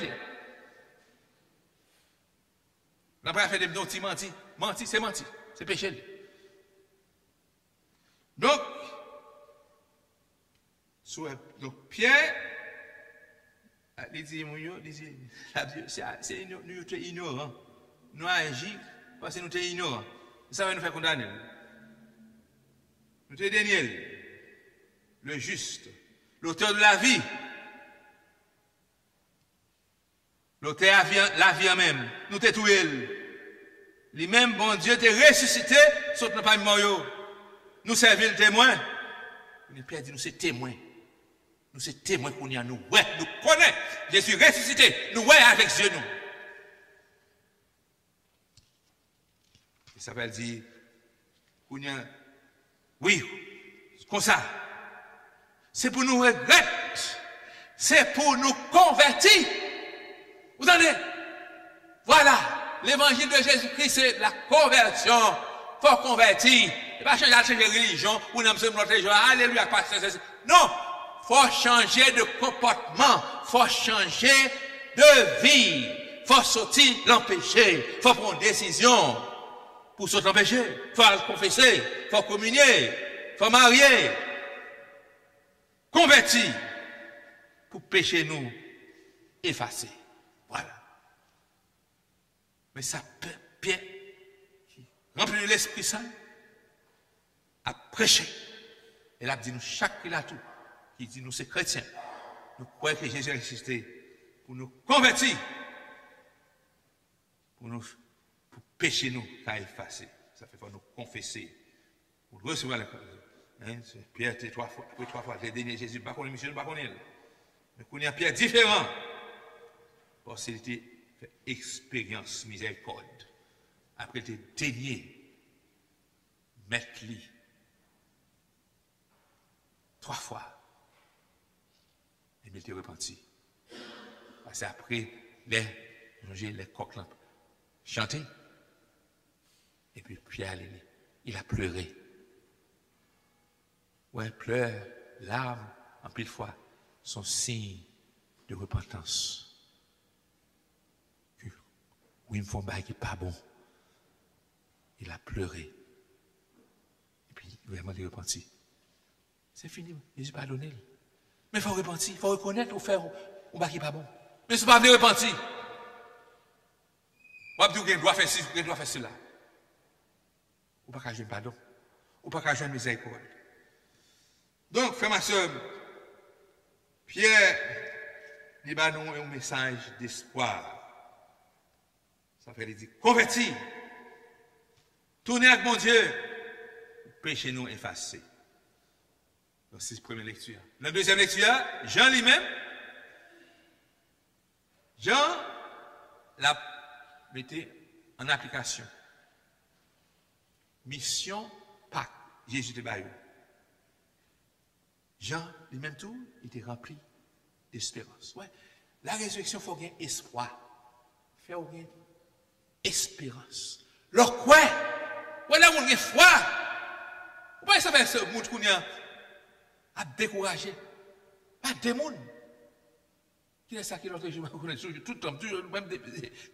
La première fait des petits menti. Menti, c'est péché. Donc, Pierre, il dit, c'est ignorant. Nous agissons parce que nous sommes ignorants. Ça va nous faire condamner. Nous sommes Daniel, le juste, l'auteur de la vie, l'auteur de la vie en même. Nous sommes tout elle. Lui-même, bon Dieu, t'es ressuscité, sauf nous pas mort. Nous servons le témoin. Pierre dit, nous sommes témoins. Nous sommes témoins qu'on y a nous. Ouais, nous connaissons. Je suis ressuscité. Nous ouais avec Dieu, nous. Et ça veut dire, qu'on y a, oui, comme ça. C'est pour nous regretter. C'est pour nous convertir. Vous entendez? Voilà. L'évangile de Jésus-Christ, c'est la conversion. Il faut convertir. Il ne faut pas changer de religion. Ou nous sommes notre religion. Alléluia. Non. Il faut changer de comportement. Il faut changer de vie. Il faut sortir l'empêcher. Il faut prendre une décision pour sortir l'empêcher. Il faut confesser. Il faut communier. Il faut marier. Convertir. Pour pécher nous effacer. Voilà. Mais ça peut, Pierre, qui remplit de l'Esprit Saint, a prêché. Et là, dit nous, chaque là tout, qui dit nous, c'est chrétiens. Nous croyons que Jésus est ressuscité pour nous convertir, pour pécher nous, qu'à effacer. Ça fait pour nous confesser, pour recevoir la cause. Hein, Pierre était trois fois, le dernier Jésus, pas qu'on est monsieur, pas qu'on est. Mais qu'on est un Pierre différent. Parce qu'il était fait expérience miséricorde. Après, il était dénié, mettre lui 3 fois. Et il était repenti. Parce qu'après, les coqs chanté. Et puis Pierre, il a pleuré. Ouais, pleurs, larmes, en pile fois, sont signes de repentance. Oui, il me faut un bail qui n'est pas bon. Il a pleuré. Et puis, vraiment, il repentit. C'est fini, Jésus pardonne. Mais il faut repentir, il faut reconnaître ou faire un bail qui n'est pas bon. Mais ce n'est pas venir repentir. On va dire qu'il doit faire ci, qu'il doit faire cela. Ou pas qu'à jouer pardon. Ou pas qu'à jouer miséricorde. Donc, frère, ma soeur, Pierre, il va nous un message d'espoir. Ça fait dire, convertis, tournez avec mon Dieu, péché nous effacé. Donc, c'est la première lecture. La deuxième lecture, Jean lui-même, Jean l'a mettait en application. Mission Pâques, Jésus de Bayou. Jean, lui-même tout, était rempli d'espérance. Ouais. La résurrection, il faut gagner espoir. Il faut gagner espérance. Leur quoi? Voilà, on est foi. Pourquoi ça fait ce monde qu'on a découragé? Pas des mondes. Qui est ça qui l'autre jour, tout le temps, toujours, même des.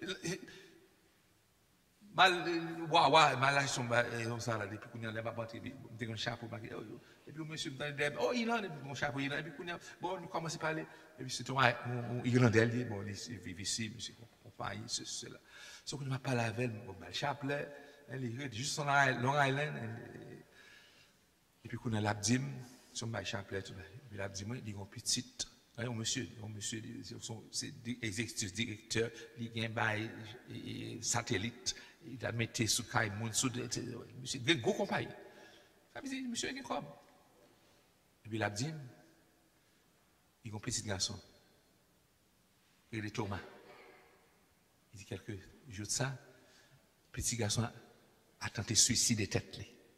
Mal, mal, ça là, depuis qu'on a pas battu, un chapeau, et puis monsieur me dit, oh, il a mon chapeau, il a, et puis bon, nous commençons à parler, et puis c'est un Irlandais, bon, il vit ici, monsieur, compagnie, cela. Sauf que je ne parle avec elle, bon, le chapelet, il est juste sur Long Island, et puis qu'on a l'abdim, sur le chapelet, puis l'abdim, il y a une petite. Un monsieur, c'est exécutif directeur, il y a un satellite, il a mis sous Kaimoun, monsieur, il y a une grosse compagnie. Ça veut dire, monsieur, il y a un comme. Et puis, il a dit, il y a un petit garçon, il est Thomas. Il dit quelques jours de ça, petit garçon a tenté suicide de tête.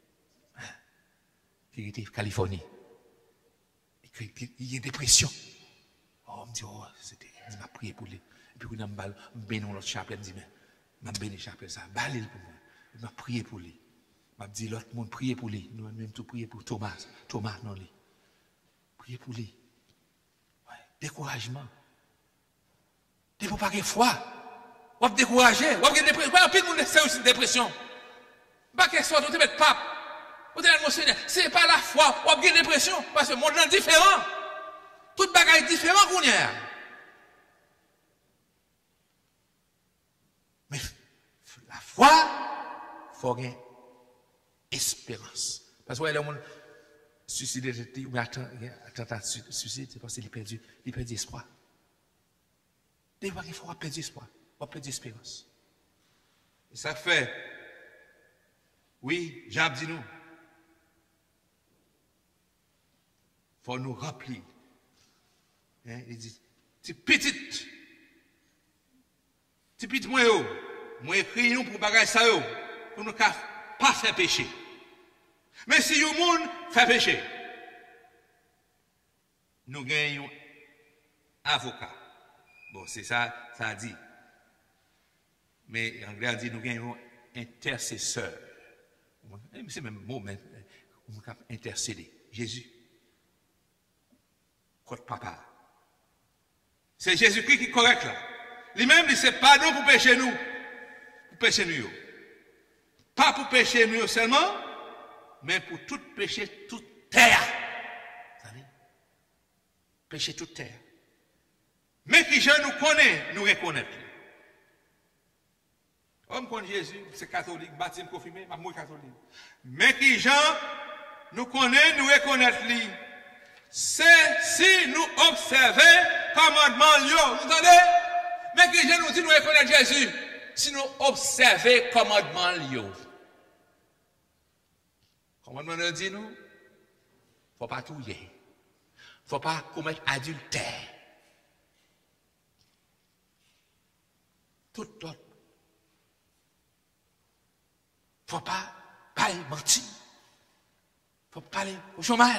Il était en Californie. Il y a une dépression. Oh, on me dit, oh, il m'a prié pour lui. Et puis, quand on m'a béni l'autre chapelet, il me dit, mais, m'a béni chapelet ça, balé pour moi. Il m'a prié pour lui. m'a dit l'autre monde prier pour lui, nous même tout prier pour Thomas non lui. Prier pour lui. Ouais, découragement. T'es pour pas de foi. On va décourager, on va dépression, on va aussi une dépression. Pas qu'elle soit, on te met pape. On te met Seigneur, c'est pas la foi, on va une dépression parce que le monde est différent. Tout bagage est différent qu'on y a. Mais la foi, il faut avoir espérance. Parce que le monde suicide, ou attentat de suicide, c'est parce qu'il a perdu espoir. Des fois, il faut perdre espoir, on perd espérance. Et ça fait, oui, Jean dit nous, il faut nous remplir. Hein, il dit, c'est petit moi écris nous pour bagage ça pour nous pas faire péché. Mais si le monde fait péché, nous gagnons avocat. Bon, c'est ça a dit. Mais en anglais, dit nous gagnons intercesseur. C'est même mot, mais on peut intercéder. Jésus. Côte papa. C'est Jésus-Christ qui est correct là. Lui-même, il c'est pardon pour pécher nous. Pour pécher nous. Pas pour pécher nous seulement, mais pour tout péché, toute terre. Vous savez? Pécher toute terre. Mais qui je nous connaît, nous reconnaître. Homme connaît Jésus, c'est catholique, baptême confirmé, moi catholique. Mais qui Jean nous connaît, nous reconnaître lui. C'est si nous observons commandement Dieu. Vous entendez? Mais qui Jean nous dit nous reconnaître Jésus. Si nous observons commandement Dieu. Commandement nous dit nous, faut pas touiller. Faut pas commettre adultère. Tout l'autre. Faut pas parler mentir. Faut pas parler au chômage.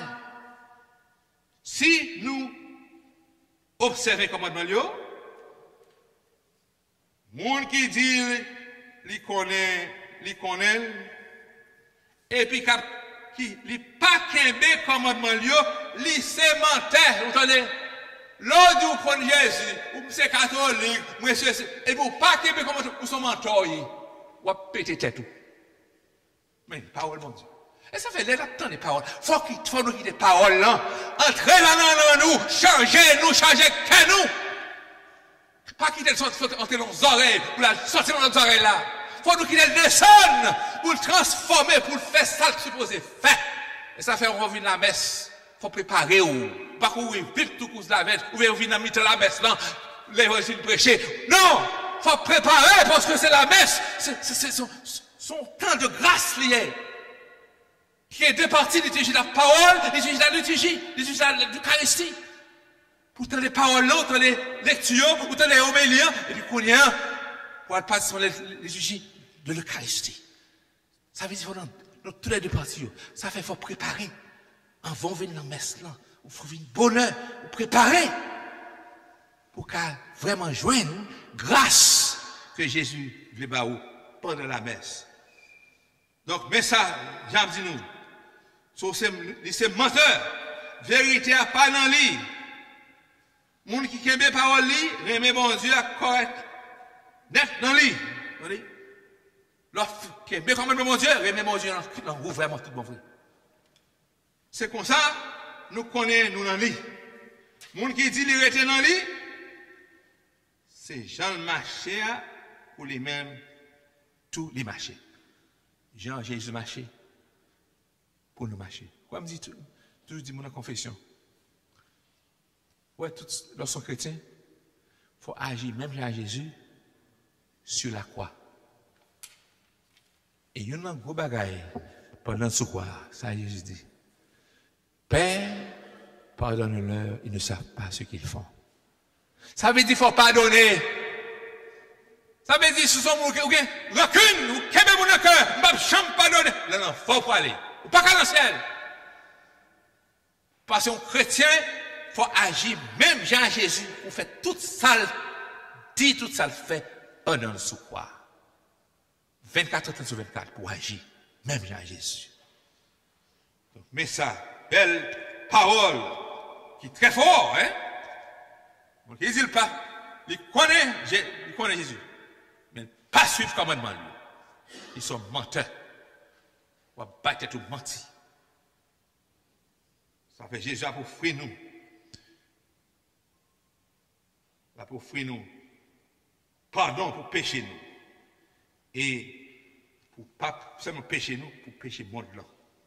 Si nous observons le commandement, monde qui dit, il connaît, et puis qui n'est pas qu'un commandement, il c'est menteur. Vous entendez? L'autre vous prenez Jésus, ou c'est catholique, et vous pas qu'un commandement, vous sont menteurs. Vous pétez tête. Mais parole, mon Dieu. Et ça fait l'attendre des paroles. Faut nous quitter des paroles là. Entrez là dans nous, changez que nous. Pas quitter entre nos oreilles, pour la sortir dans nos oreilles là. Faut nous quitter le descendre, pour le transformer, pour le faire ça que supposé faire. Et ça fait on revient la messe. Faut préparer ou. Pas courir vite tout course la messe. Ou bien venir dans la messe là, l'évangile prêcher. Non! Faut préparer parce que c'est la messe. C'est son temps de grâce lié. Qui est deux parties, liturgie de la parole, liturgie de la liturgie, liturgie de l'Eucharistie. Pour les paroles là, pour les lectures, pour les homélies, et puis qu'on y a, pour passer sur les liturgies de l'Eucharistie. Ça veut dire que dans toutes les deux parties, ça fait qu'il faut préparer. Avant de venir dans la messe là, il faut venir bonheur, pour préparer. Pour qu'à vraiment joindre grâce que Jésus voulait baou pendant la messe. Donc, mais ça, j'aime dit nous. C'est menteur. Vérité à pas dans lui. Moun qui kembe parole li, remet bon Dieu à correct. Net dans lui. L'offre kembe commandement mon Dieu, remet bon Dieu dans vous vraiment tout bon vrai. C'est comme ça, nous connaissons nous dans lui. Moun qui dit il rete dans lui, c'est Jean le marché pour lui-même tous les marchés. Jean, Jésus marché pour nous marcher. Quoi me dit tout? Toujours dit mon confession. Ouais, lorsqu'on est chrétien, il faut agir, même à Jésus, sur la croix. Et il y a un gros bagaille pendant ce croix, ça Jésus dit. Père, pardonne-leur, ils ne savent pas ce qu'ils font. Ça veut dire qu'il faut pardonner. Ça veut dire que ce sont des rancune, ou qu'est-ce que mon cœur, je ne peux pas pardonner. Non, non, il faut pas aller. Ou pas qu'à le ciel. Parce qu'un chrétien, il faut agir, même Jean Jésus, pour faire toute ça, dit toute ça, fait pendant le sous-croix. 24 heures sur 24 pour agir. même Jean Jésus. Donc, mais ça, belle parole, qui est très fort, hein? Donc, il dit pas, il connaît Jésus, mais pas suivre commandement lui. Ils sont menteurs. On va battre tout menti. Ça fait Jésus pour offrir nous. Là pour offrir nous pardon pour pécher nous. Et pour pas seulement pécher nous, pour pécher le monde là.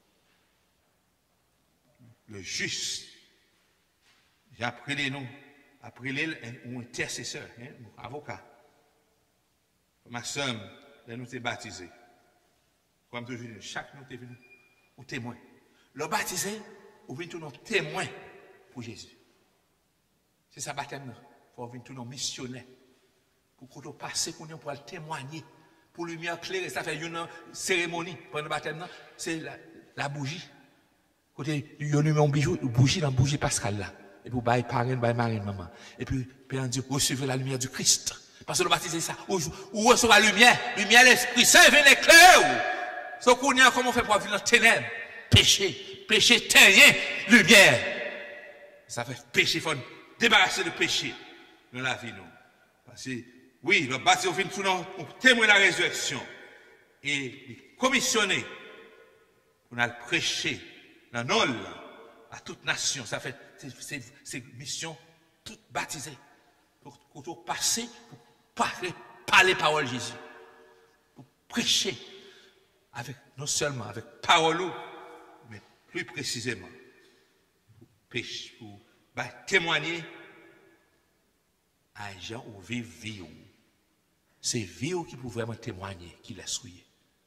Le juste, j'ai appris nous, un intercesseur, un avocat. Ma soeur, nous t'es baptisé. Comme toujours, chaque nous t'es venu, ou témoin. Le baptisé, ou venir tous nos témoins pour Jésus. C'est ça baptême. Il faut venir tous nos missionnaires. Pour qu'on nous passe, pour nous pour témoigner. Pour lumière claire, ça fait une cérémonie pendant le baptême. C'est la bougie. Côté, il y a une bougie dans la bougie pascale là. Et puis, bail parrain, bail marraine, maman. Et puis, Père Dieu, recevez la lumière du Christ. Parce que le baptême, c'est ça. Ou recevez la lumière. Lumière, l'Esprit Saint, vient éclairer. So qu'on y a comment on fait pour vivre dans les ténèbres? Péché, terrien, lumière. Ça fait péché, il faut débarrasser de péché dans la vie, nous. Parce que, oui, le baptême, on témoigne la résurrection. Et commissionner pour nous prêcher dans nos à toute nation. Ça fait, c'est mission toute baptisée. Pour passer, pour parler parole de Jésus. Pour prêcher. Avec, non seulement avec parole, mais plus précisément, pour témoigner à gens où vivent vie. C'est vie qui peut vraiment témoigner, qui laisse souiller.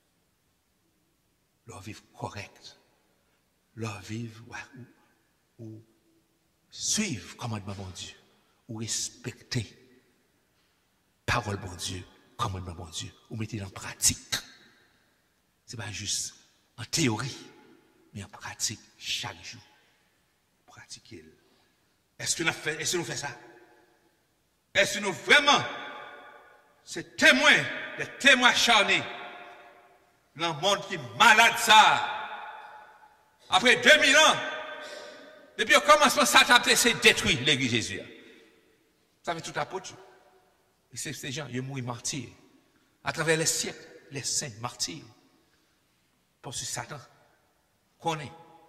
Leur vivre correct, leur vivre ou suivre commandement bon Dieu, ou respecter parole bon Dieu, commandement bon Dieu, ou mettre en pratique. Ce n'est pas juste en théorie, mais en pratique chaque jour. Pratiquer. Est-ce que nous faisons ça? Est-ce que nous vraiment, ces témoins, des témoins acharnés, dans le monde qui est malade ça, après 2000 ans, depuis le commencement, Satan a détruit l'église de Jésus. Ça fait tout apôtre. Et ces gens, ils mourent martyrs. À travers les siècles, les saints martyrs. Parce que Satan connaît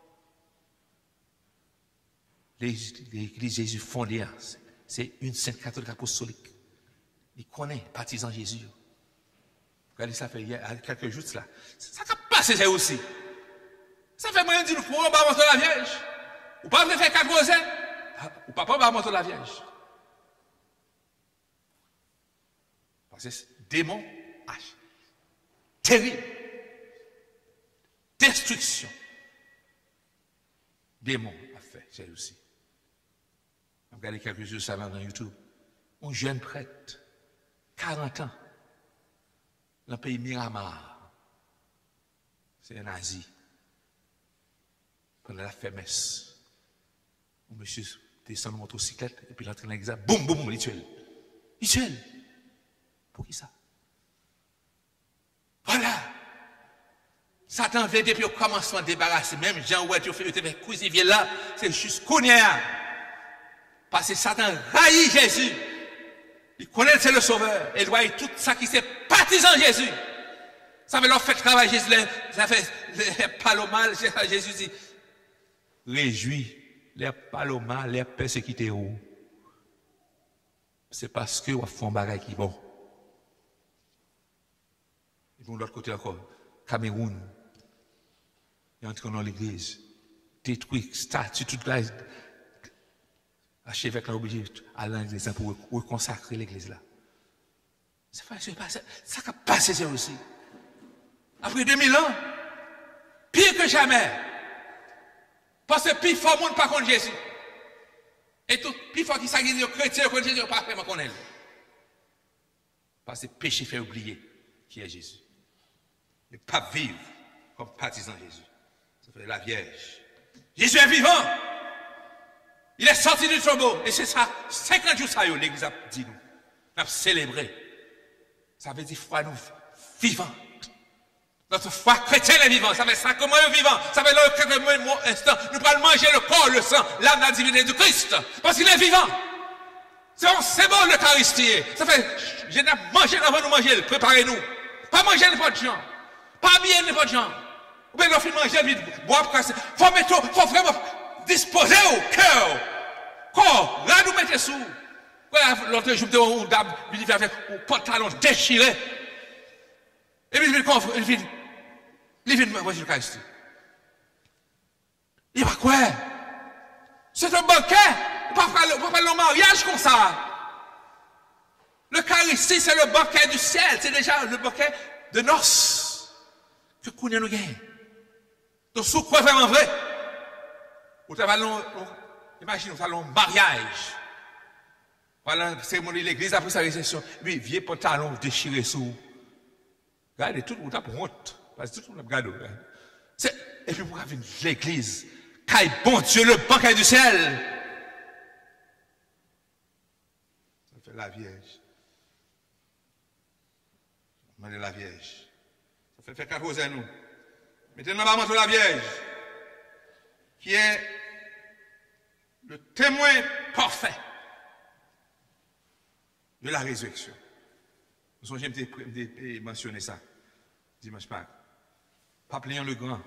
l'église Jésus fondée, c'est une sainte catholique apostolique. Il connaît partisan Jésus. Regardez, ça fait il y a quelques jours là. Ça n'a pas passé aussi. Ça fait moyen de dire, pour on va monter la Vierge. Ou pas faire 4 rosaires. Ou papa va monter la Vierge. Parce que démon, terrible. Destruction. Démon a fait, j'ai aussi. Regardez quelques jours ça dans YouTube. Un jeune prêtre, 40 ans, dans le pays Miramar. C'est un nazi. Pendant la fermesse. Un monsieur descend en motocyclette et puis il entre dans l'église, boum, boum, il tue. Il tue. Pour qui ça? Voilà. Satan veut depuis le commencement de débarrasser. Même Jean Ouette, il fait crucifié là, c'est juste qu'on y a. Parce que Satan raillit Jésus. Il connaît que c'est le sauveur. Il voit tout ça qui s'est partisan Jésus. Ça veut leur faire travailler Jésus. Ça fait pas le mal. Jésus dit, réjouis, les pas le mal, les persécutés. C'est parce que on fait un bagage qui est bon. Et de l'autre côté encore, Cameroun. Il entre dans l'église, détruit, statue, toute la. Archevêque l'a obligé à l'église pour reconsacrer l'église là. Ça a passé aussi. Après 2000 ans, pire que jamais. Parce que plus fort monde pas contre Jésus. Et tout, plus fort qui s'agit de chrétiens contre Jésus, pas vraiment contre elle. Parce que péché fait oublier qui est Jésus. Ne pas vivre comme partisan Jésus. Ça fait la Vierge. Jésus est vivant. Il est sorti du tombeau. Et c'est ça, 50 jours ça, l'église a dit nous. On a célébré. Ça veut dire, foi nous vivants. Notre foi chrétienne est vivante. Ça fait sacrement vivant. Ça fait le instant. Nous pouvons manger le corps, le sang, l'âme, la divinité du Christ. Parce qu'il est vivant. C'est bon l'Eucharistie. Ça fait, je n'ai mangé avant de manger. Préparez-nous. Pas manger n'importe gens. Pas bien n'importe gens. Ou bien, nous manger vite. Boire, casser. Faut vraiment disposer au cœur. Corps. Là, nous mettez sous. L'autre jour, on a fait un pantalon déchiré. Et puis, il vient manger l'Eucharistie. Il va quoi? C'est un banquet. On ne peut pas le mariage comme ça. L'Eucharistie, c'est le banquet du ciel. C'est déjà le banquet de noces que nous avons gagné. Donc, si vous croyez vraiment vrai, imaginez, vous allez un mariage. Voilà, cérémonie de l'église, après sa réception. Oui, vieux pantalon déchiré sous. Regardez, tout le monde a pour honte. Parce que tout le monde a regardé. Et puis, vous avez l'église. Caille, bon Dieu, le banquet du ciel. Ça fait la Vierge. Demandez la Vierge. Ça fait 14 ans, nous. Mettez-nous dans la Vierge. Qui est le témoin parfait de la résurrection. Nous sommes j'ai mentionné ça dimanche Pâques. Pape Léon le Grand,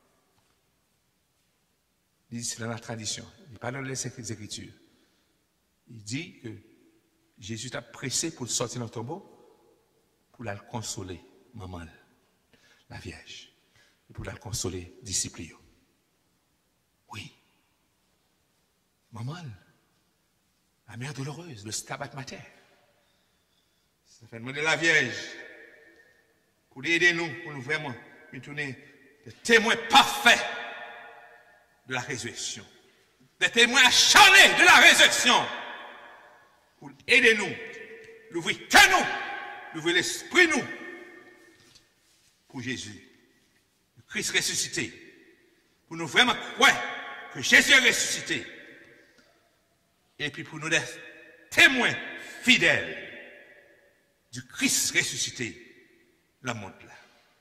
il dit c'est dans la tradition, il parle dans les Écritures. Il dit que Jésus t'a pressé pour sortir dans le tombeau pour la consoler, maman, la Vierge, et pour la consoler, disciples. Oui. Maman, la mère douloureuse, le stabat mater. Ça fait demander la Vierge pour aider nous, pour nous vraiment nous tourner des témoins parfaits de la résurrection. Des témoins acharnés de la résurrection. Pour aider nous, l'ouvrir que nous, l'ouvrir l'esprit nous, pour Jésus, le Christ ressuscité. Pour nous vraiment croire que Jésus est ressuscité. Et puis pour nous être témoins fidèles du Christ ressuscité, la montre là.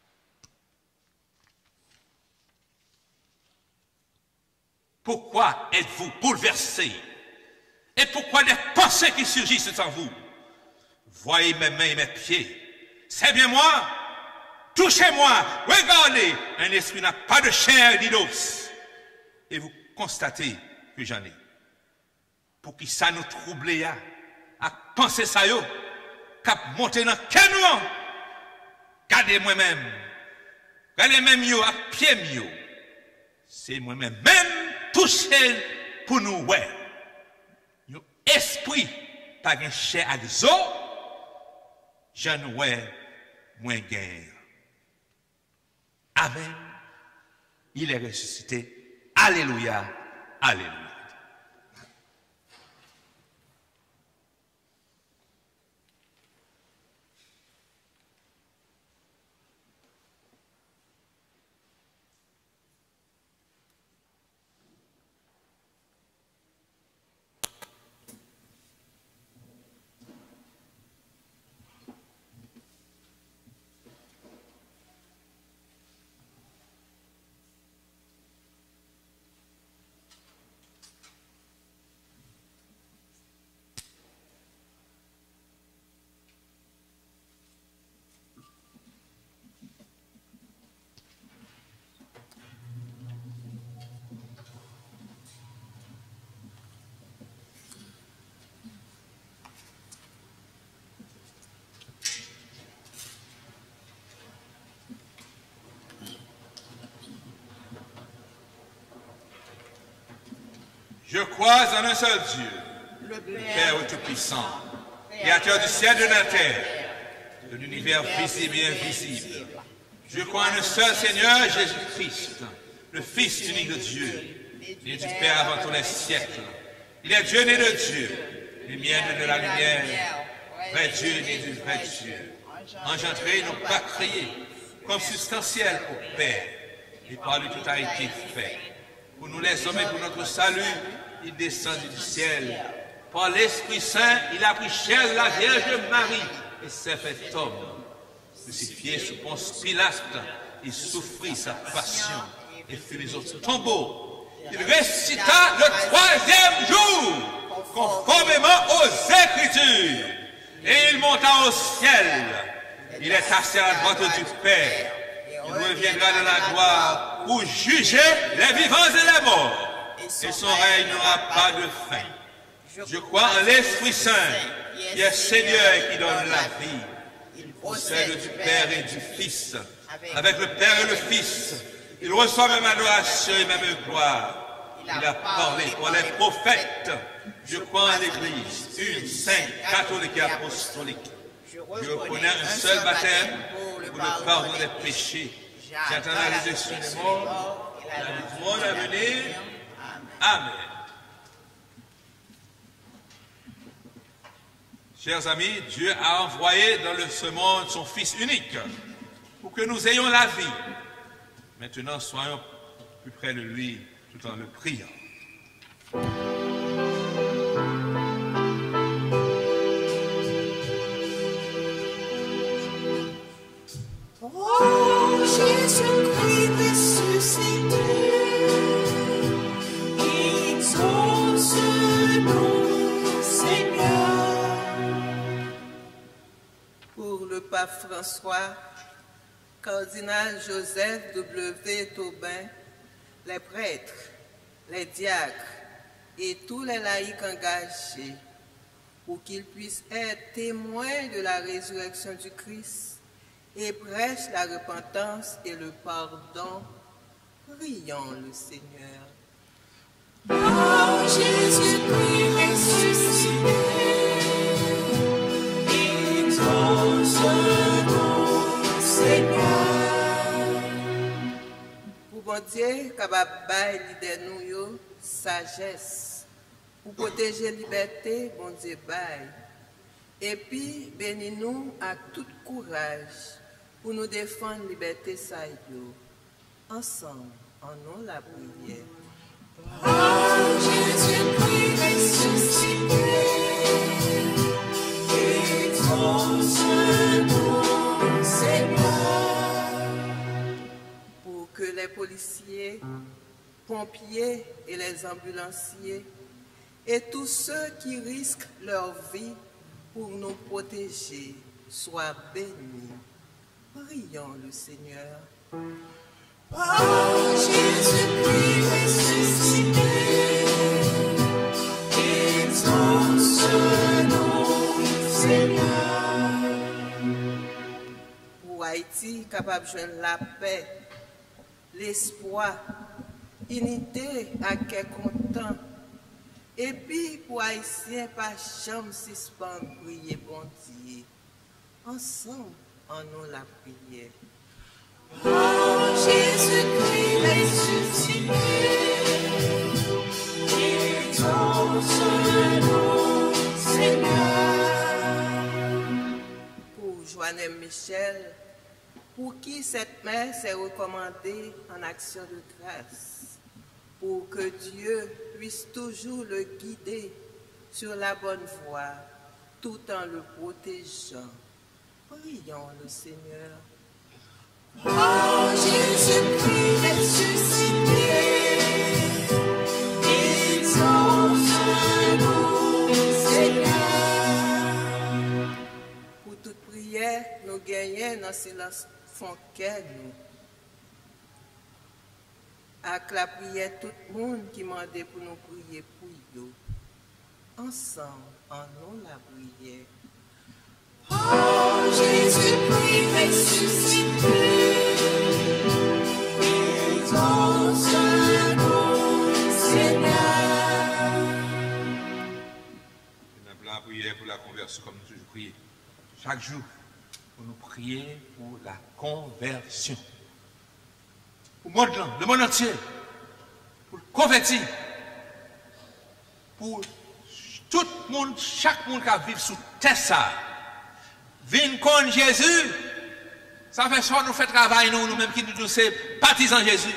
Pourquoi êtes-vous bouleversés? Et pourquoi des pensées qui surgissent en vous? Voyez mes mains et mes pieds. C'est bien moi. Touchez-moi. Regardez. Un esprit n'a pas de chair ni d'os. Et vous constatez que j'en ai. Pour qui ça nous trouble à penser ça yo, qu'à monter dans quel nous? Gardez moi-même. Gardez même yo à pied mieux. C'est moi-même touché pour nous ouais. Yo esprit pas un chair à des os. J'en ouais moins guerre. Amen. Il est ressuscité. Alléluia. Alléluia. Je crois en un seul Dieu, le Père Tout-Puissant, Créateur du ciel et de la terre, de l'univers visible et invisible. Je crois en un seul Seigneur, Jésus-Christ, le Fils unique de Dieu, né du Père avant tous les siècles. Il est Dieu né de Dieu, lumière de la lumière, vrai Dieu né du vrai Dieu. Engendré, non pas créé, comme substantiel au Père, et par lui tout a été fait. Pour nous les hommes et pour notre salut, il descend du ciel. Par l'Esprit Saint, il a pris chair de la Vierge Marie et s'est fait homme. crucifié sous Ponce Pilate, il souffrit sa passion et fut mis au tombeau. Il ressuscita le 3e jour, conformément aux Écritures, et il monta au ciel. Il est assis à la droite du Père. Il reviendra dans la gloire pour juger les vivants et les morts. Et son règne n'aura pas de fin. Je crois en l'Esprit Saint, qui est Seigneur et qui donne la vie. Il possède du Père et du Fils. Avec le Père et le Fils, il reçoit même adoration et même gloire. Il a parlé pour les prophètes. Je crois en l'Église, une sainte, catholique et apostolique. Je reconnais un seul baptême pour le pardon des péchés. J'attends la résurrection des morts et la vie du monde à venir. Amen. Chers amis, Dieu a envoyé dans ce monde son Fils unique pour que nous ayons la vie. Maintenant, soyons plus près de lui tout en le priant. Oh, Jésus-Christ ressuscité, exauce nous, Seigneur. Pour le pape François, cardinal Joseph W. Taubin, les prêtres, les diacres et tous les laïcs engagés, pour qu'ils puissent être témoins de la résurrection du Christ et prêchent la repentance et le pardon, prions le Seigneur. Oh, Jésus-Christ ressuscité, exauce nous, Seigneur. Pour bon Dieu, capable de bailler nous yo sagesse, pour protéger la liberté, bon Dieu baille. Et puis, bénis-nous à tout courage pour nous défendre la liberté ça yo. Ensemble, en nous la prière. Oh, Jésus-Christ ressuscité, exauce nous, Seigneur. Pour que les policiers, pompiers et les ambulanciers et tous ceux qui risquent leur vie pour nous protéger soient bénis. Prions le Seigneur. Oh, Jésus-Christ ressuscité, exauce nous, Seigneur. Pour Haïti, capable de joindre la paix, l'espoir, unité à quel content. Et puis pour Haïtiens, pas jamais suspendre prier bon Dieu. Ensemble, en nous la prière. Oh, Jésus-Christ ressuscité, exauce nous, Seigneur. Pour Joannel Michel, pour qui cette mère s'est recommandée en action de grâce, pour que Dieu puisse toujours le guider sur la bonne voie, tout en le protégeant. Prions le Seigneur. Oh, Jésus-Christ ressuscité, exauce nous, Seigneur. Pour toute prière, nous gagnons dans le silence fonquet nous. Avec la prière, tout le monde qui m'a demandé pour nous prier pour eux. Ensemble, en nous la prière. Oh, Jésus-Christ ressuscité, exauce nous, Seigneur. Nous avons prié pour la conversion comme nous toujours prié. Chaque jour, pour nous prier pour la conversion. Pour le monde entier, pour le convertir, pour tout le monde, chaque monde qui vit sous terre ça, vient contre Jésus, ça fait ça nous fait travail nous-mêmes qui nous sommes partisans de Jésus.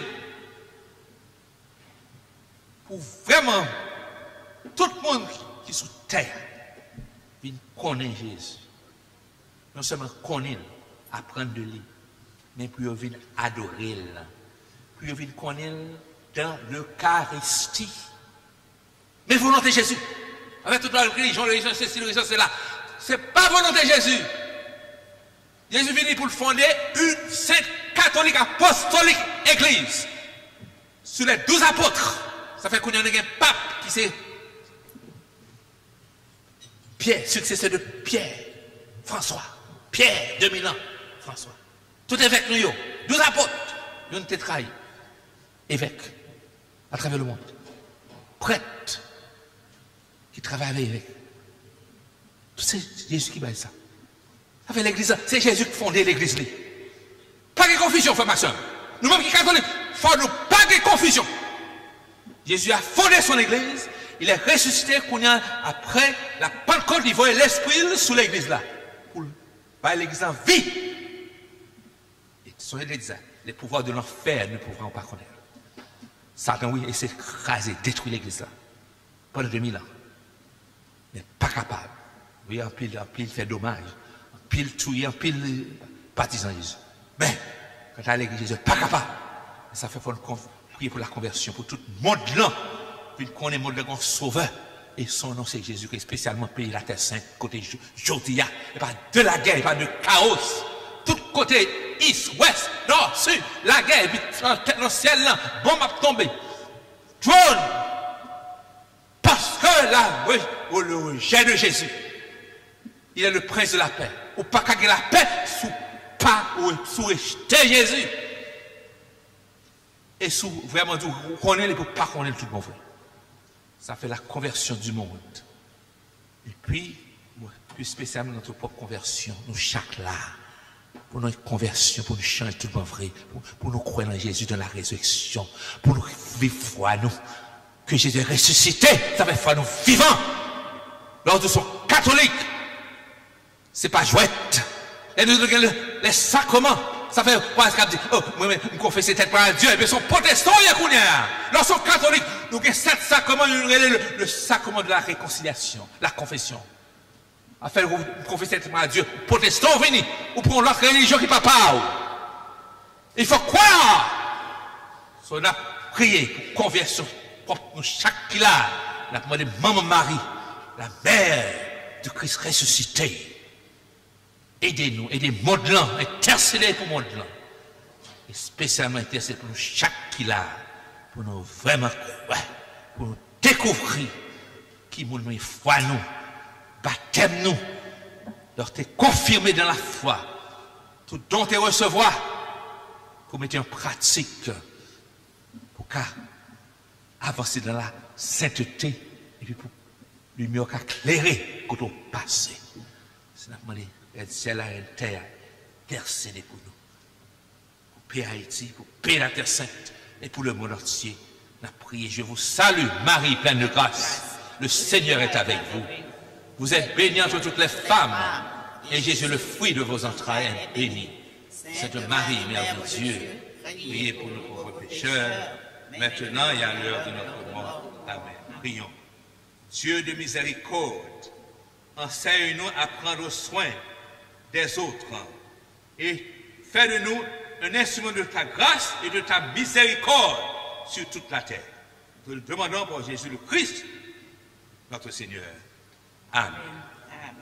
Pour vraiment, tout le monde qui est sous terre, vient connaître Jésus. Non seulement connaître, apprendre de lui, mais pour venir adorer, pour venir connaître dans l'Eucharistie. Mais volonté Jésus. Avec toute la religion, c'est là. Ce n'est pas volonté Jésus. Jésus venu pour fonder une sainte catholique apostolique église. Sur les 12 apôtres. Ça fait qu'on y a un pape qui c'est Pierre, successeur de Pierre, François. Pierre, 2000 ans, François. Tout évêque nous, 12 apôtres. Ils ont été trahis. Évêque, à travers le monde. Prêtre, qui travaille avec évêque. C'est Jésus qui baille ça. Ça fait l'église, c'est Jésus qui fondé l'église. Pas de confusion, frère ma soeur. Nous-mêmes qui sommes catholiques, il faut nous pas de confusion. Jésus a fondé son église, il est ressuscité après la Pentecôte, il voit l'esprit sous l'église là. Pour faire l'église en vie. Et son église, les pouvoirs de l'enfer ne pourront pas connaître. Satan, oui, essaie d'écraser, détruire l'église là. Pendant 2000 ans. Mais pas capable. Oui, en pile fait dommage. En pile tuer, en pile partisan Jésus. Mais, quand à l'église, Jésus, pas capable. Et ça fait pour prier pour la conversion, pour tout le monde là. Puis qu'on est monde comme sauveur. Et son nom, c'est Jésus-Christ, spécialement pays la terre sainte, côté Jodia. Et pas de la guerre, et pas de chaos. Tout côté, est, ouest, nord, sud, la guerre, puis dans le ciel là, bombe a tombé. Trône. Parce que là, oui, le rejet de Jésus, il est le prince de la paix. Ou pas qu'à la paix, sous rejeter Jésus. Et sous vraiment, vous connaissez pour pas connaître tout le monde. Ça fait la conversion du monde. Et puis, plus spécialement notre propre conversion, nous chaque là, pour notre conversion, pour nous changer tout le monde vrai, pour nous croire en Jésus dans la résurrection, pour nous vivre foi, nous, que Jésus est ressuscité, ça fait foi nous vivants. Lors de son catholique, c'est pas jouette. Et nous, les sacrements, ça fait quoi ce qu'on dit? Oh, moi, je confesse tête par Dieu, et bien son protestant, il y a qu'on y a. Lorsqu'on catholique, nous avons 7 sacrements, le sacrement de la réconciliation, la confession. Afin vous confessez tête par Dieu, protestant, venez, ou pour l'autre religion qui ne parle pas. Il faut croire. On a prié pour conversion propre, chaque qui l'a, on a demandé Maman Marie, la mère de Christ ressuscité. Aidez-nous, aidez Modelan, intercédez pour Modelan. Et spécialement intercédez pour nous, chaque qui l'a, pour nous vraiment croire, pour nous découvrir qui nous foi nous, baptême nous, leur te confirmer dans la foi, tout dont te recevoir, pour mettre en pratique, pour avancer dans la sainteté, et puis pour lumière éclairer quand on passe. C'est la demandé. Et ciel et la terre, intercédez pour nous. Pour paix Haïti, pour paix la terre sainte, et pour le monde entier. On a prié, je vous salue, Marie pleine de grâce. Le Seigneur est avec vous. Vous êtes bénie entre toutes les femmes, et Jésus, le fruit de vos entrailles, est béni. Sainte Marie, Mère de Dieu, priez pour nous pauvres pécheurs, maintenant et à l'heure de notre mort. Amen. Prions. Dieu de miséricorde, enseigne-nous à prendre soin des autres et fais de nous un instrument de ta grâce et de ta miséricorde sur toute la terre. Nous le demandons pour Jésus le Christ, notre Seigneur. Amen. Amen.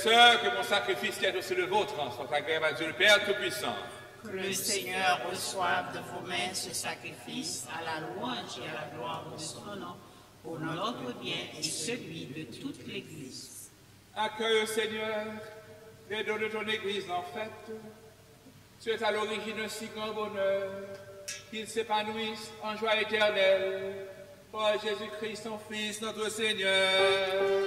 sœurs, que mon sacrifice qui est aussi le vôtre soit agréable à Dieu le Père Tout-Puissant. Que le Seigneur reçoive de vos mains ce sacrifice à la louange et à la gloire de son nom, pour notre bien et celui de toute l'Église. Accueille, Seigneur, les dons de ton Église en fête. Tu es à l'origine d'un si grand bonheur, qu'ils s'épanouissent en joie éternelle. Par Jésus-Christ, ton Fils, notre Seigneur.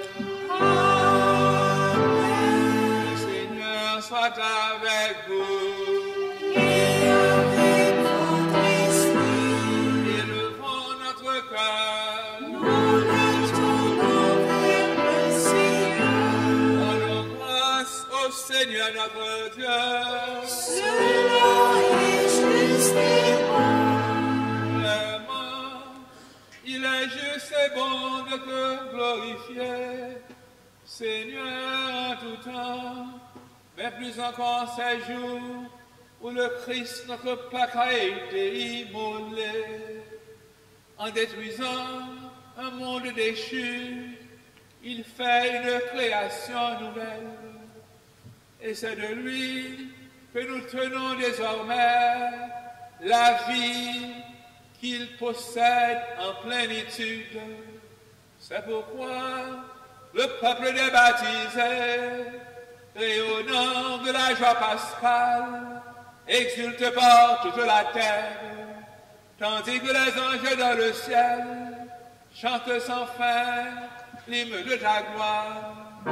Amen. Le Seigneur soit avec vous. Et avec votre esprit. Élevons notre cœur. Nous retournons vers le Seigneur. Rendons grâce au Seigneur notre Dieu. Cela est juste et bon. Vraiment, il est juste et bon de te glorifier, Seigneur, en tout temps, mais plus encore ces jours où le Christ, notre Pâque, a été immolé. En détruisant un monde déchu, il fait une création nouvelle. Et c'est de lui que nous tenons désormais la vie qu'il possède en plénitude. C'est pourquoi le peuple des baptisés, rayonnant de la joie pascale, exulte par toute la terre, tandis que les anges dans le ciel chantent sans fin l'hymne de ta gloire.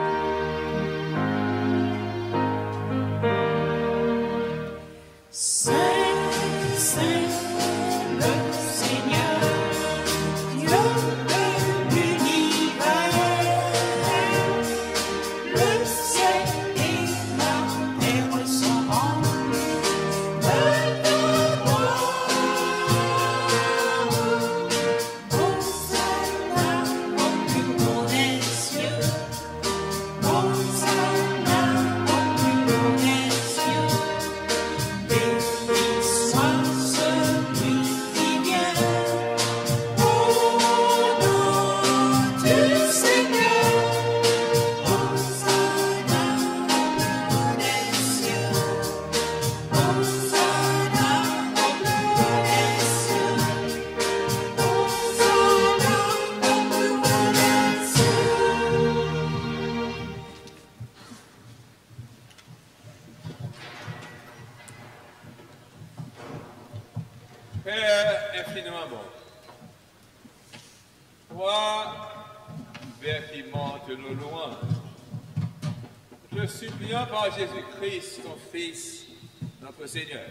Saint, Saint, le Seigneur, Dieu de l'univers, le ciel et la terre sont remplis de ta gloire. Hosanna au plus haut des cieux, Hosanna au plus haut des cieux. Béni soit celui qui vient au nom du Seigneur. Hosanna au plus haut des cieux. Hosanna au plus haut des cieux. Hosanna au plus haut des cieux. Père infiniment bon, toi, vers qui monte nos louanges, te supplions par Jésus-Christ, ton Fils, notre Seigneur,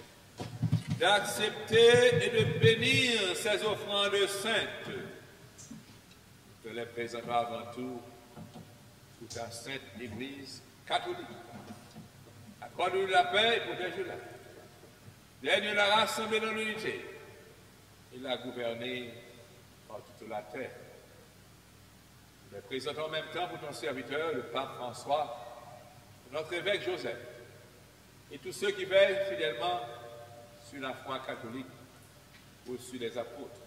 d'accepter et de bénir ces offrandes saintes. Nous te les présentons avant tout pour ta sainte Église catholique. Accorde-nous la paix et protège-la. Daigne la rassembler dans l'unité et la gouverner par toute la terre. Nous les présentons en même temps pour ton serviteur, le pape François, pour notre évêque Joseph, et tous ceux qui veillent fidèlement sur la foi catholique ou sur les apôtres.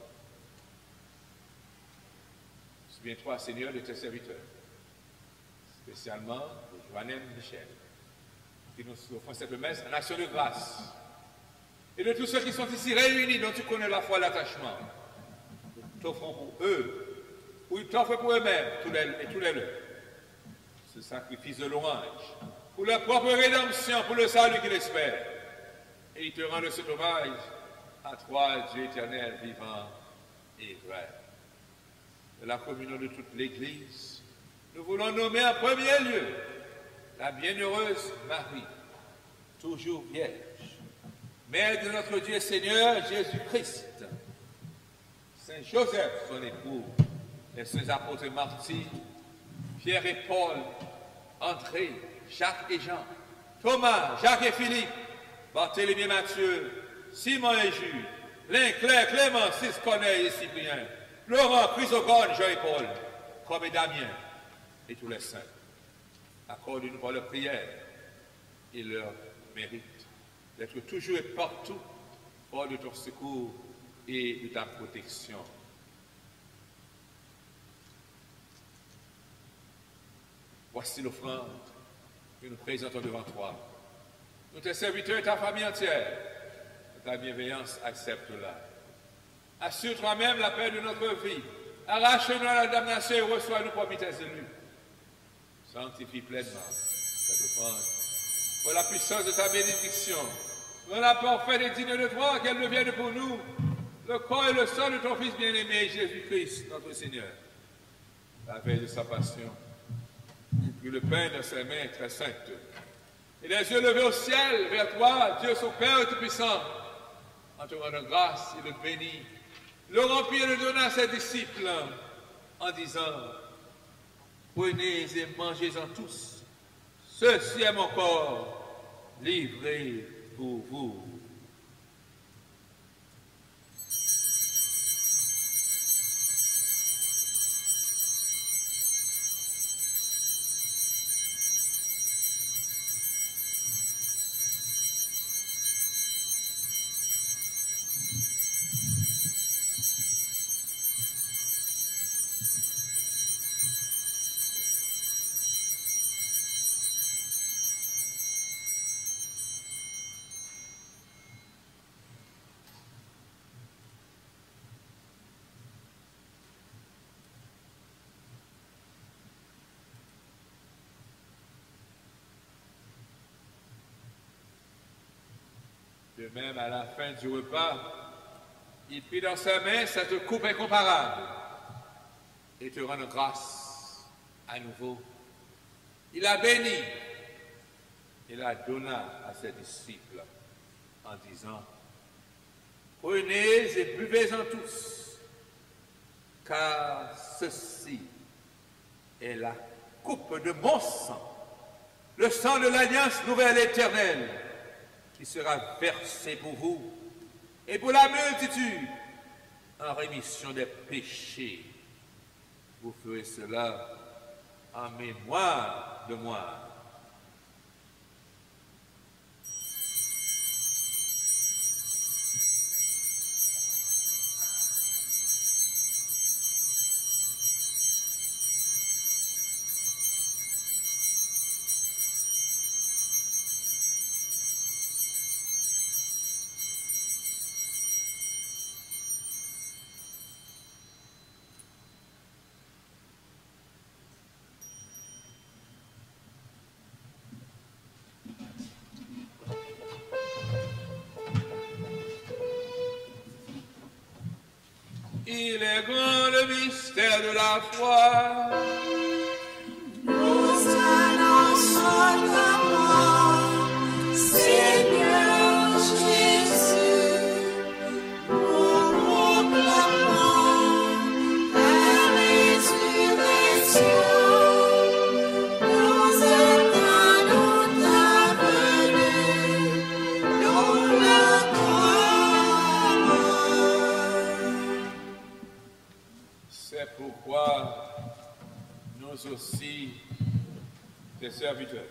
Souviens-toi, Seigneur, de tes serviteurs, spécialement de Joannem Michel, qui nous offrent cette messe en action de grâce. Et de tous ceux qui sont ici réunis, dont tu connais la foi et l'attachement, nous t'offrons pour eux, ou ils t'offrent pour eux-mêmes, tous les leurs, ce sacrifice de louange, pour leur propre rédemption, pour le salut qu'ils espèrent. Et ils te rendent cet hommage à toi, Dieu éternel, vivant et vrai. De la communion de toute l'Église, nous voulons nommer en premier lieu la bienheureuse Marie, toujours vierge, Mère de notre Dieu Seigneur Jésus-Christ, Saint Joseph, son époux, les saints apôtres martyrs, Pierre et Paul, André, Jacques et Jean, Thomas, Jacques et Philippe, Barthélemy et Matthieu, Simon et Jules, Lin, Claire, Clément, Cis, Corneille et Cyprien, Laurent, Chrysogone, Jean et Paul, comme et Damien, et tous les saints. Accorde-nous par leur prière et leur mérite d'être toujours et partout hors de ton secours et de ta protection. Voici l'offrande que nous présentons devant toi. Nous, tes serviteurs et ta famille entière, de ta bienveillance, accepte-la. Assure toi-même la paix de notre vie. Arrache-nous à la damnation et reçois-nous parmi tes élus. Sanctifie pleinement cette offrande. Pour la puissance de ta bénédiction, pour la parfaite et digne de toi, qu'elle devienne pour nous le corps et le sang de ton Fils bien-aimé, Jésus-Christ, notre Seigneur. La veille de sa passion, il prit le pain dans ses mains très saintes, et les yeux levés au ciel vers toi, Dieu son Père Tout-Puissant, en te rendant grâce, il le bénit, le remplit et le donna à ses disciples, en disant, prenez et mangez-en tous, ceci est mon corps, livré pour vous. De même, à la fin du repas, il prit dans sa main cette coupe incomparable et te rend grâce à nouveau. Il la bénit et la donna à ses disciples en disant, prenez et buvez-en tous, car ceci est la coupe de mon sang, le sang de l'alliance nouvelle et éternelle, qui sera versé pour vous et pour la multitude en rémission des péchés. Vous ferez cela en mémoire de moi. Il est grand le mystère de la foi. Nous annonçons ta mort, Seigneur Jésus. Nous proclamons ta résurrection. Nous attendons ta venue dans la gloire. C'est pourquoi nous aussi, tes serviteurs,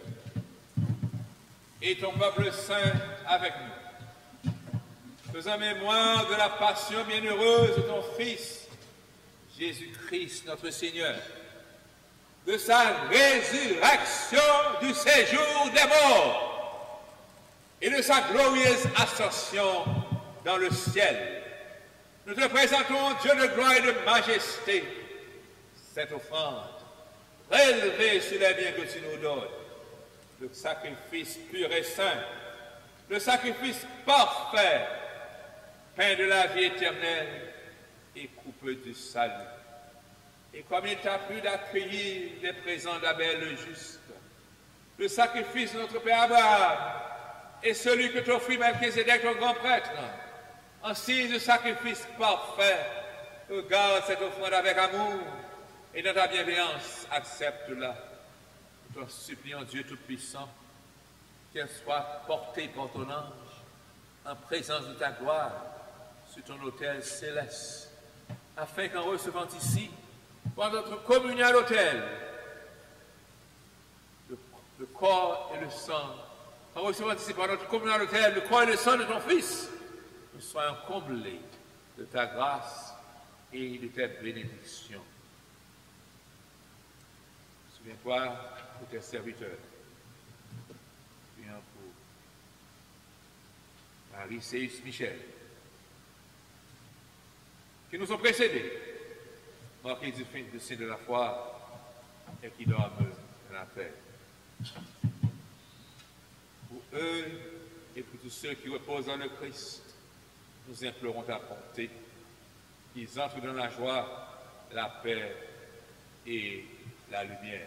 et ton peuple saint avec nous, faisant mémoire de la passion bienheureuse de ton Fils, Jésus-Christ notre Seigneur, de sa résurrection du séjour des morts et de sa glorieuse ascension dans le ciel. Nous te présentons, Dieu de gloire et de majesté, cette offrande, prélevée sur les biens que tu nous donnes, le sacrifice pur et saint, le sacrifice parfait, pain de la vie éternelle et coupe du salut. Et comme il t'a plu d'accueillir les présents d'Abel le juste, le sacrifice de notre Père Abraham et celui que t'offrit Melchizedek, ton grand prêtre, en signe de sacrifice parfait, regarde cette offrande avec amour et dans ta bienveillance, accepte-la. Nous t'en supplions, Dieu Tout-Puissant, qu'elle soit portée par ton ange en présence de ta gloire sur ton autel céleste, afin qu'en recevant ici, par notre communion à l'autel, le corps et le sang, en recevant ici par notre communion à l'autel, le corps et le sang de ton Fils, nous soyons comblés de ta grâce et de tes bénédictions. Souviens-toi de tes serviteurs, Marie-Céus Michel, qui nous ont précédés, marqués du signe de la foi et qui dorment dans la paix. Pour eux et pour tous ceux qui reposent dans le Christ, nous implorons ta bonté, qu'ils entrent dans la joie, la paix et la lumière.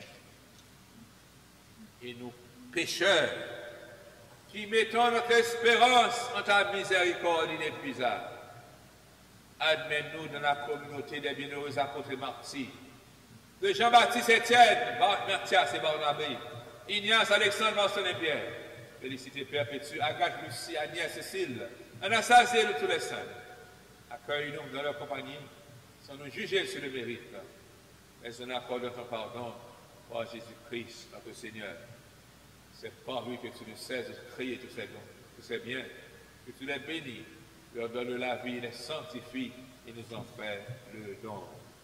Et nous, pécheurs, qui mettons notre espérance en ta miséricorde inépuisable, admets-nous dans la communauté des bienheureux apôtres martyrs, de Jean-Baptiste Étienne, Mathias et Barnabé, Ignace, Alexandre, Marcel et Pierre, Félicité Perpétue, Agathe, Lucie, Agnès, Cécile, Anastasie et tous les saints. Accueille-nous dans leur compagnie, sans nous juger sur le mérite, mais en accordant ton pardon par Jésus-Christ, notre Seigneur. C'est par lui que tu ne cesses de créer tous ces dons, tous ces biens, que tu les bénis, leur donnes la vie, les sanctifies et nous en fais le don.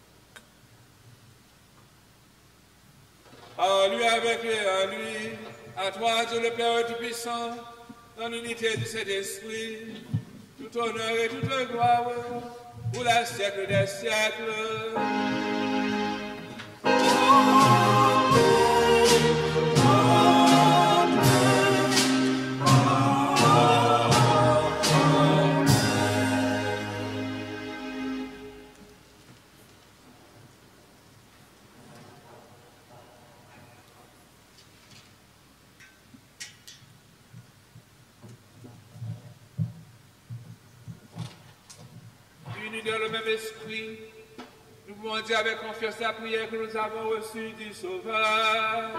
À lui, avec lui, à lui, à toi, Dieu le Père Tout-Puissant, dans l'unité du Saint-Esprit, tout honneur et toute gloire, pour les siècles des siècles. Unis dans le même esprit, nous pouvons dire avec confiance la prière que nous avons reçue du Sauveur.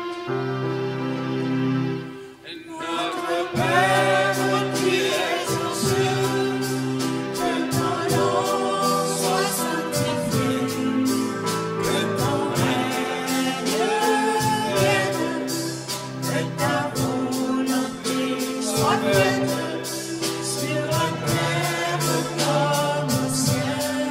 Notre Père qui es aux cieux, que ton nom soit sanctifié, que ton règne vienne, que ta volonté soit faite sur la terre comme au ciel.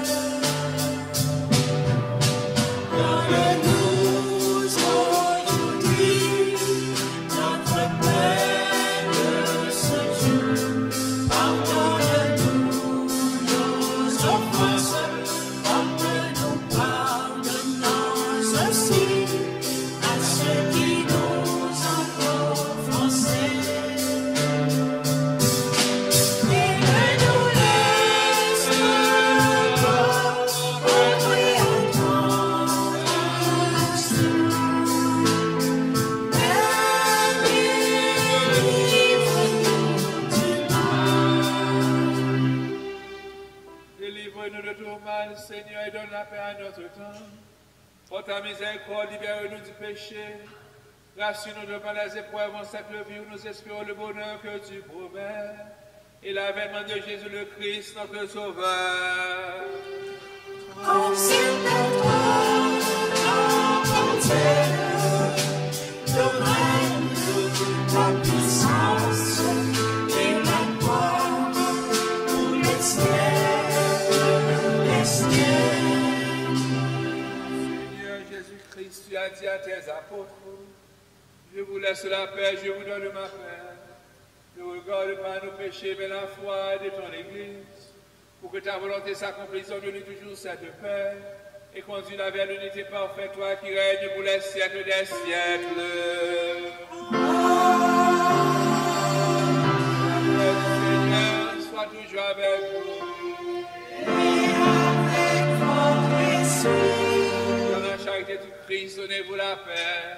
Donne-nous aujourd'hui notre pain de ce jour. Pardonne-nous nos offenses, comme nous pardonnons aussi à ceux qui nous ont offensés. Et ne nous laisse pas entrer en tentation, mais délivre-nous du mal. Délivre-nous de tout mal, Seigneur, et donne la paix à notre temps. Pour ta miséricorde, libère-nous du péché. Rassure-nous devant les épreuves en cette vie où nous espérons le bonheur que tu promets. Et l'avènement de Jésus le Christ, notre Sauveur. Considère-toi, le règne, la puissance et la gloire pour les siècles des siècles. Seigneur Jésus-Christ, tu as dit à tes apôtres, je vous laisse la paix, je vous donne ma paix. Ne regarde pas nos péchés, mais la foi de ton Église, pour que ta volonté s'accomplisse en nous toujours cette paix, et conduis-la vers l'unité parfaite, toi qui règnes pour les siècles des siècles. Seigneur, sois toujours avec vous. Et avec votre esprit. Dans la charité du Christ, donnez-vous la paix.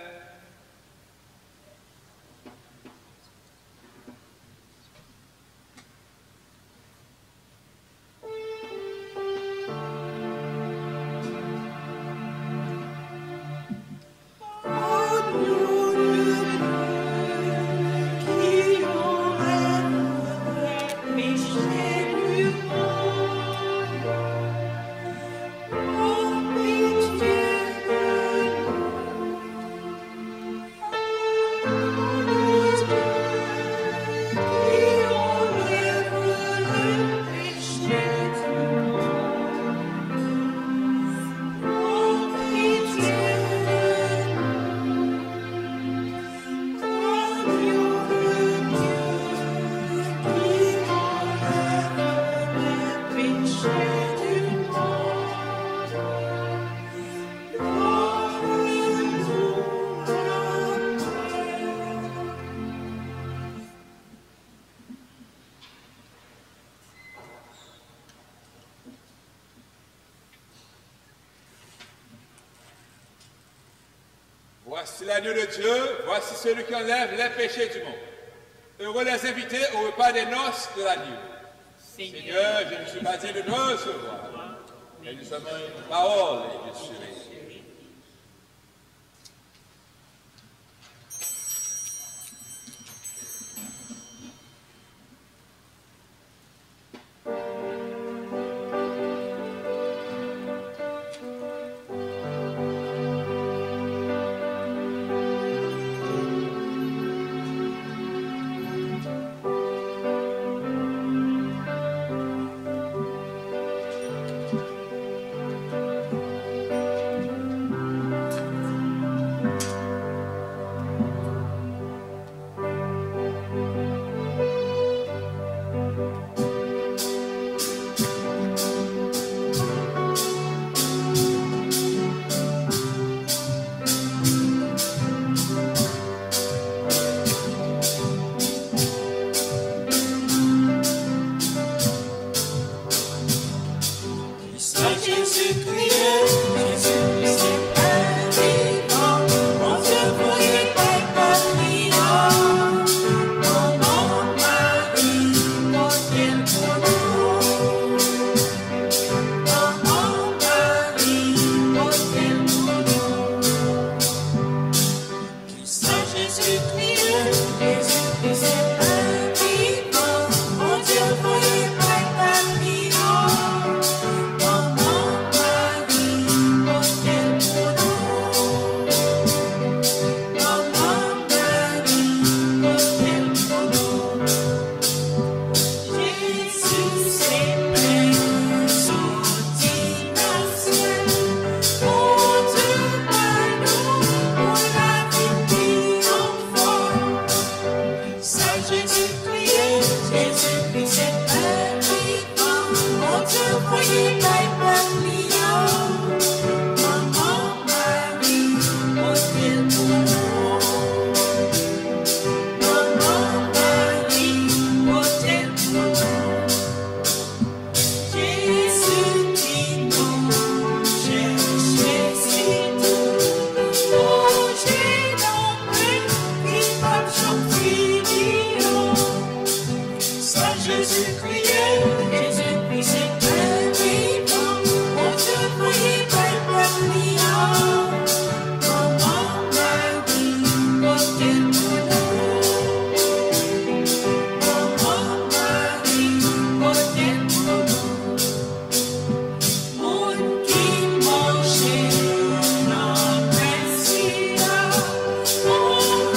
Voici l'agneau de Dieu, voici celui qui enlève les péchés du monde. Heureux les invités au repas des noces de l'agneau. Seigneur, je ne suis pas digne de te recevoir, mais nous sommes une parole et je serai.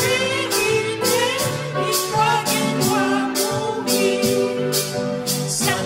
Sa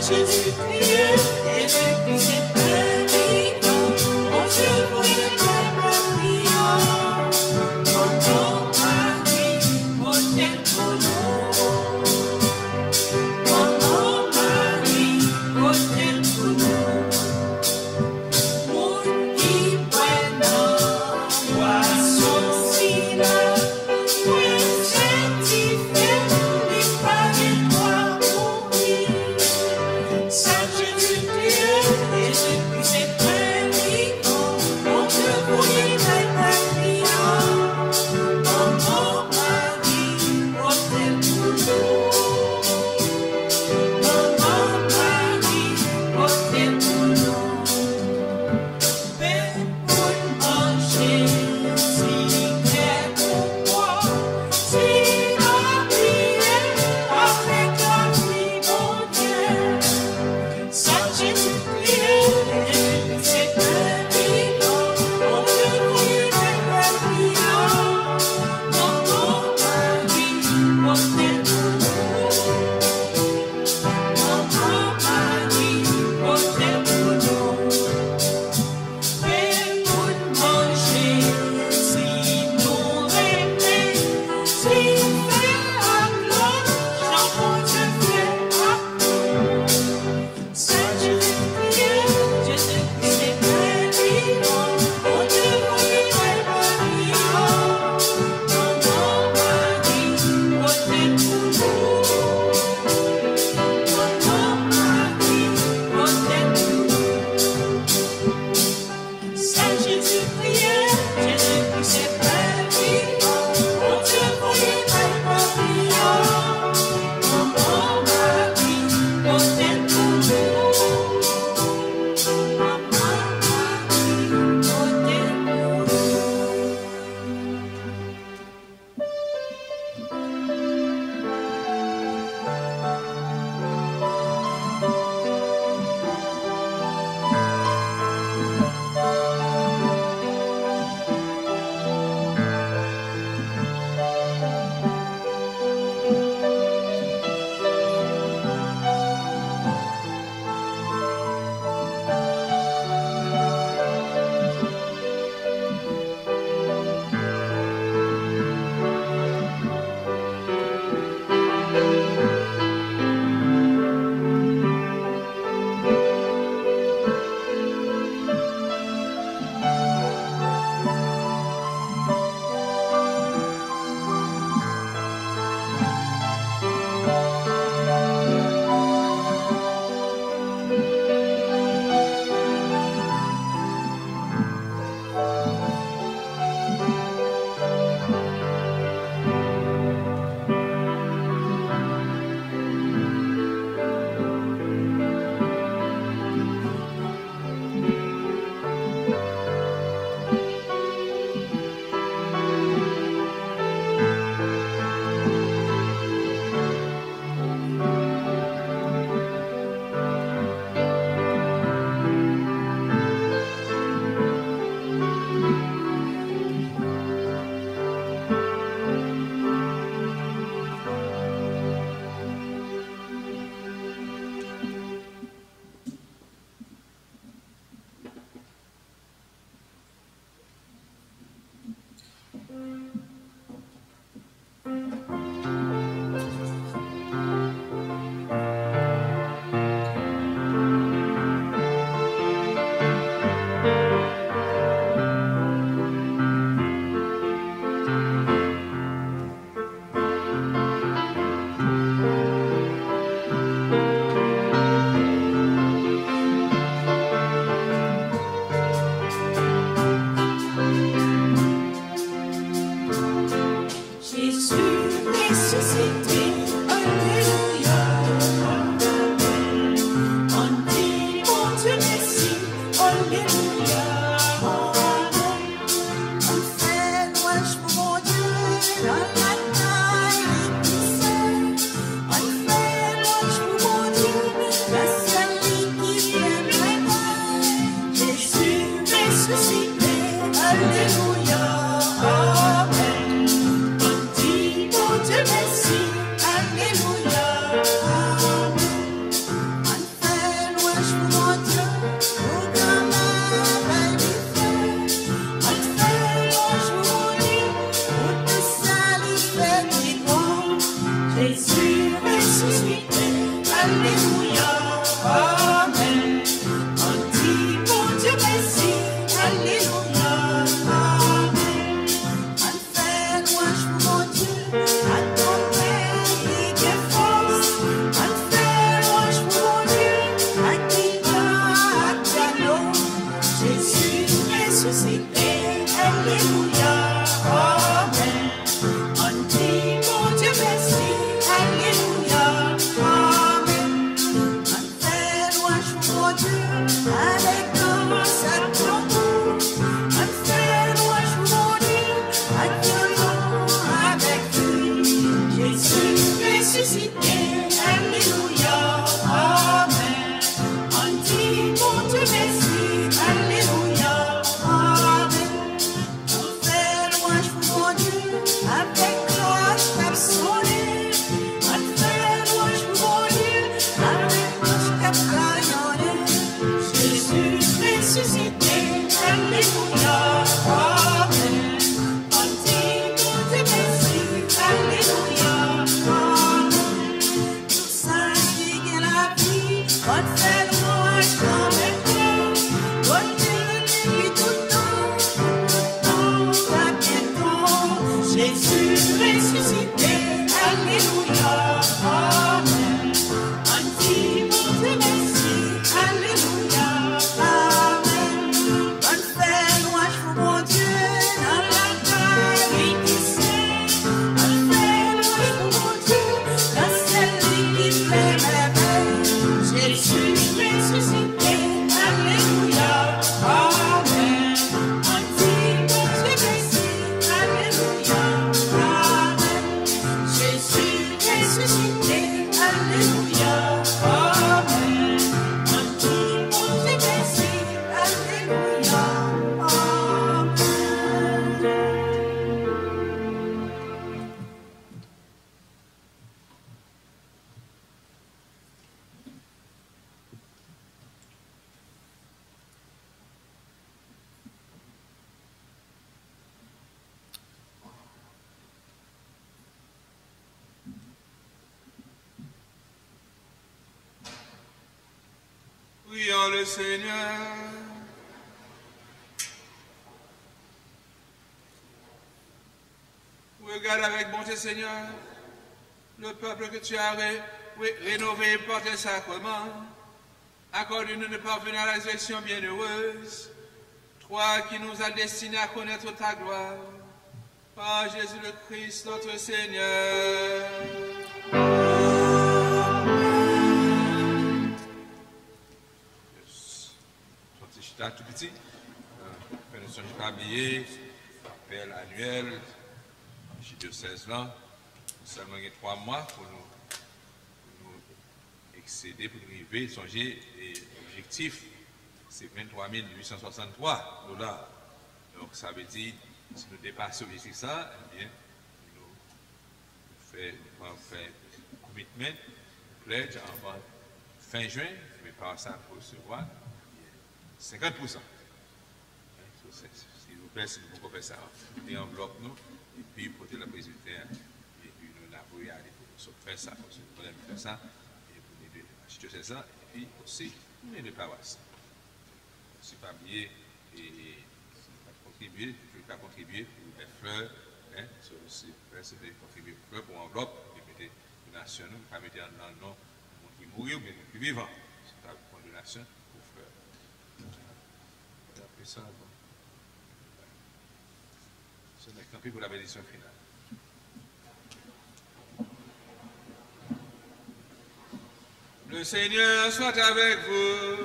Alléluia, Amen. On dit bon Dieu merci, Alléluia, Amen. On fait louange pour mon Dieu, à ton Père qui est force. On fait louange pour mon Dieu, à qui va à piano. Jésus ressuscité, Alléluia, Amen. On dit bon Dieu merci, Alléluia, Amen. On fait louange pour mon Dieu, avec grâce à ton nom. On fait louange pour mon Dieu, à violon, avec lui. Jésus ressuscité, Alléluia, Amen. On dit bon Dieu merci, Alléluia, Amen. On fait louange pour mon Dieu, avec grâce absolue. On fait louange pour mon Dieu, avec grâce absolue. Jésus ressuscité, Alléluia, Amen. On dit bon Dieu merci, Alléluia, Amen. Tout ça qui est la vie, on fait louange dans le cœur. Bon Dieu depuis tout temps, va bientôt. Jésus ressuscité, Alléluia, Amen. On dit bon Dieu merci, Alléluia, Amen. On fait louange pour mon Dieu dans la caille qui sait. On fait louange pour mon Dieu dans celle qui fait merveille. Jésus ressuscité, Alléluia, Amen. On dit bon Dieu merci, Alléluia, Amen. Jésus ressuscité, Alléluia, Amen. On dit bon Dieu merci, Alléluia, Amen. Prions le Seigneur. Regarde avec bonté, Seigneur, le peuple que tu as rénové par tes sacrements. Accorde-nous de parvenir à la résurrection bienheureuse, toi qui nous as destinés à connaître ta gloire. Par Jésus le Christ, notre Seigneur. Sorti tout petit, nous sommes habillés, appel annuel, diocèse là, seulement 3 mois pour nous excéder, pour nous arriver, songer, et l'objectif, c'est 23 863 $. Donc ça veut dire, si nous dépassons l'objectif ça, eh bien, nous faisons commitment, pledge avant fin juin, mais par ça pour recevoir 50%. S'il vous plaît, si vous pouvez faire ça, vous enveloppe nous, et puis porter la presbytère, et puis nous l'avons regardé pour nous faire ça, parce que nous voulons faire ça, et pour nous acheter ça, et puis aussi, nous les paroisses. Si pas oublier, et contribuer, je ne vais pas contribuer pour les fleurs, c'est de contribuer pour fleurs, pour enveloppe, et mettre une donation, nous ne pas mettre dans le nom de monde qui mourit ou bien qui vivant. C'est une donation pour fleurs. Ça, bon. Ce n'est qu'un peu pour la bénédiction finale. Le Seigneur soit avec vous.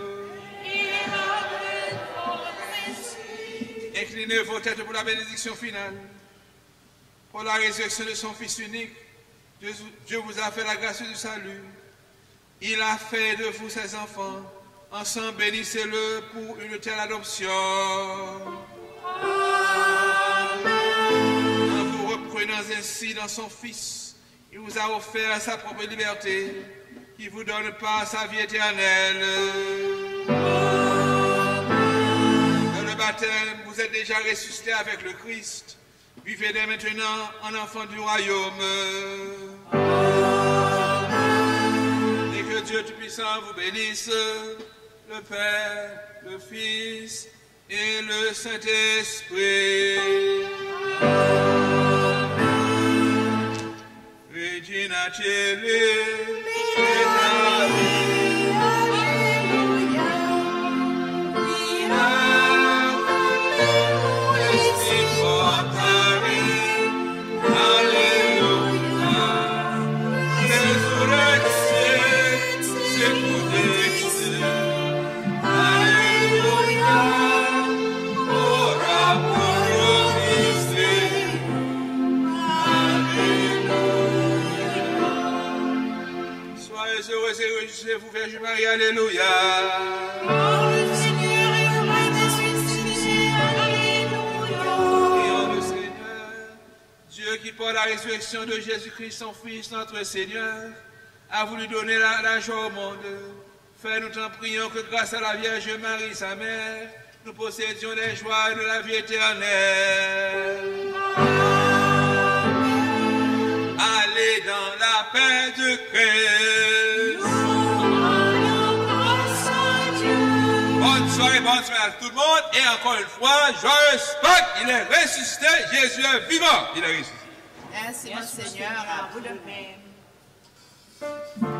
Inclinez vos têtes pour la bénédiction finale. Pour la résurrection de son Fils unique, Dieu vous a fait la grâce du salut. Il a fait de vous ses enfants. Ensemble, bénissez-le pour une telle adoption. Amen. En vous reprenant ainsi dans son Fils, il vous a offert sa propre liberté, qui vous donne pas sa vie éternelle. Amen. Dans le baptême, vous êtes déjà ressuscité avec le Christ. Vivez dès maintenant en enfant du royaume. Amen. Dieu Tout-Puissant vous bénisse, le Père, le Fils et le Saint-Esprit. Regina Celi, vous, Vierge Marie, alléluia. Le Seigneur est auprès des suscités, alléluia. Prions le Seigneur, Dieu qui par la résurrection de Jésus-Christ, son Fils, notre Seigneur, a voulu donner la joie au monde. Fais-nous t'en prions que grâce à la Vierge Marie, sa mère, nous possédions les joies de la vie éternelle. Allez dans la paix de Christ. Bonne soirée à tout le monde. Et encore une fois, joyeuse Pâques. Il est ressuscité. Jésus est vivant. Il est ressuscité. Merci, mon Seigneur, à vous de même.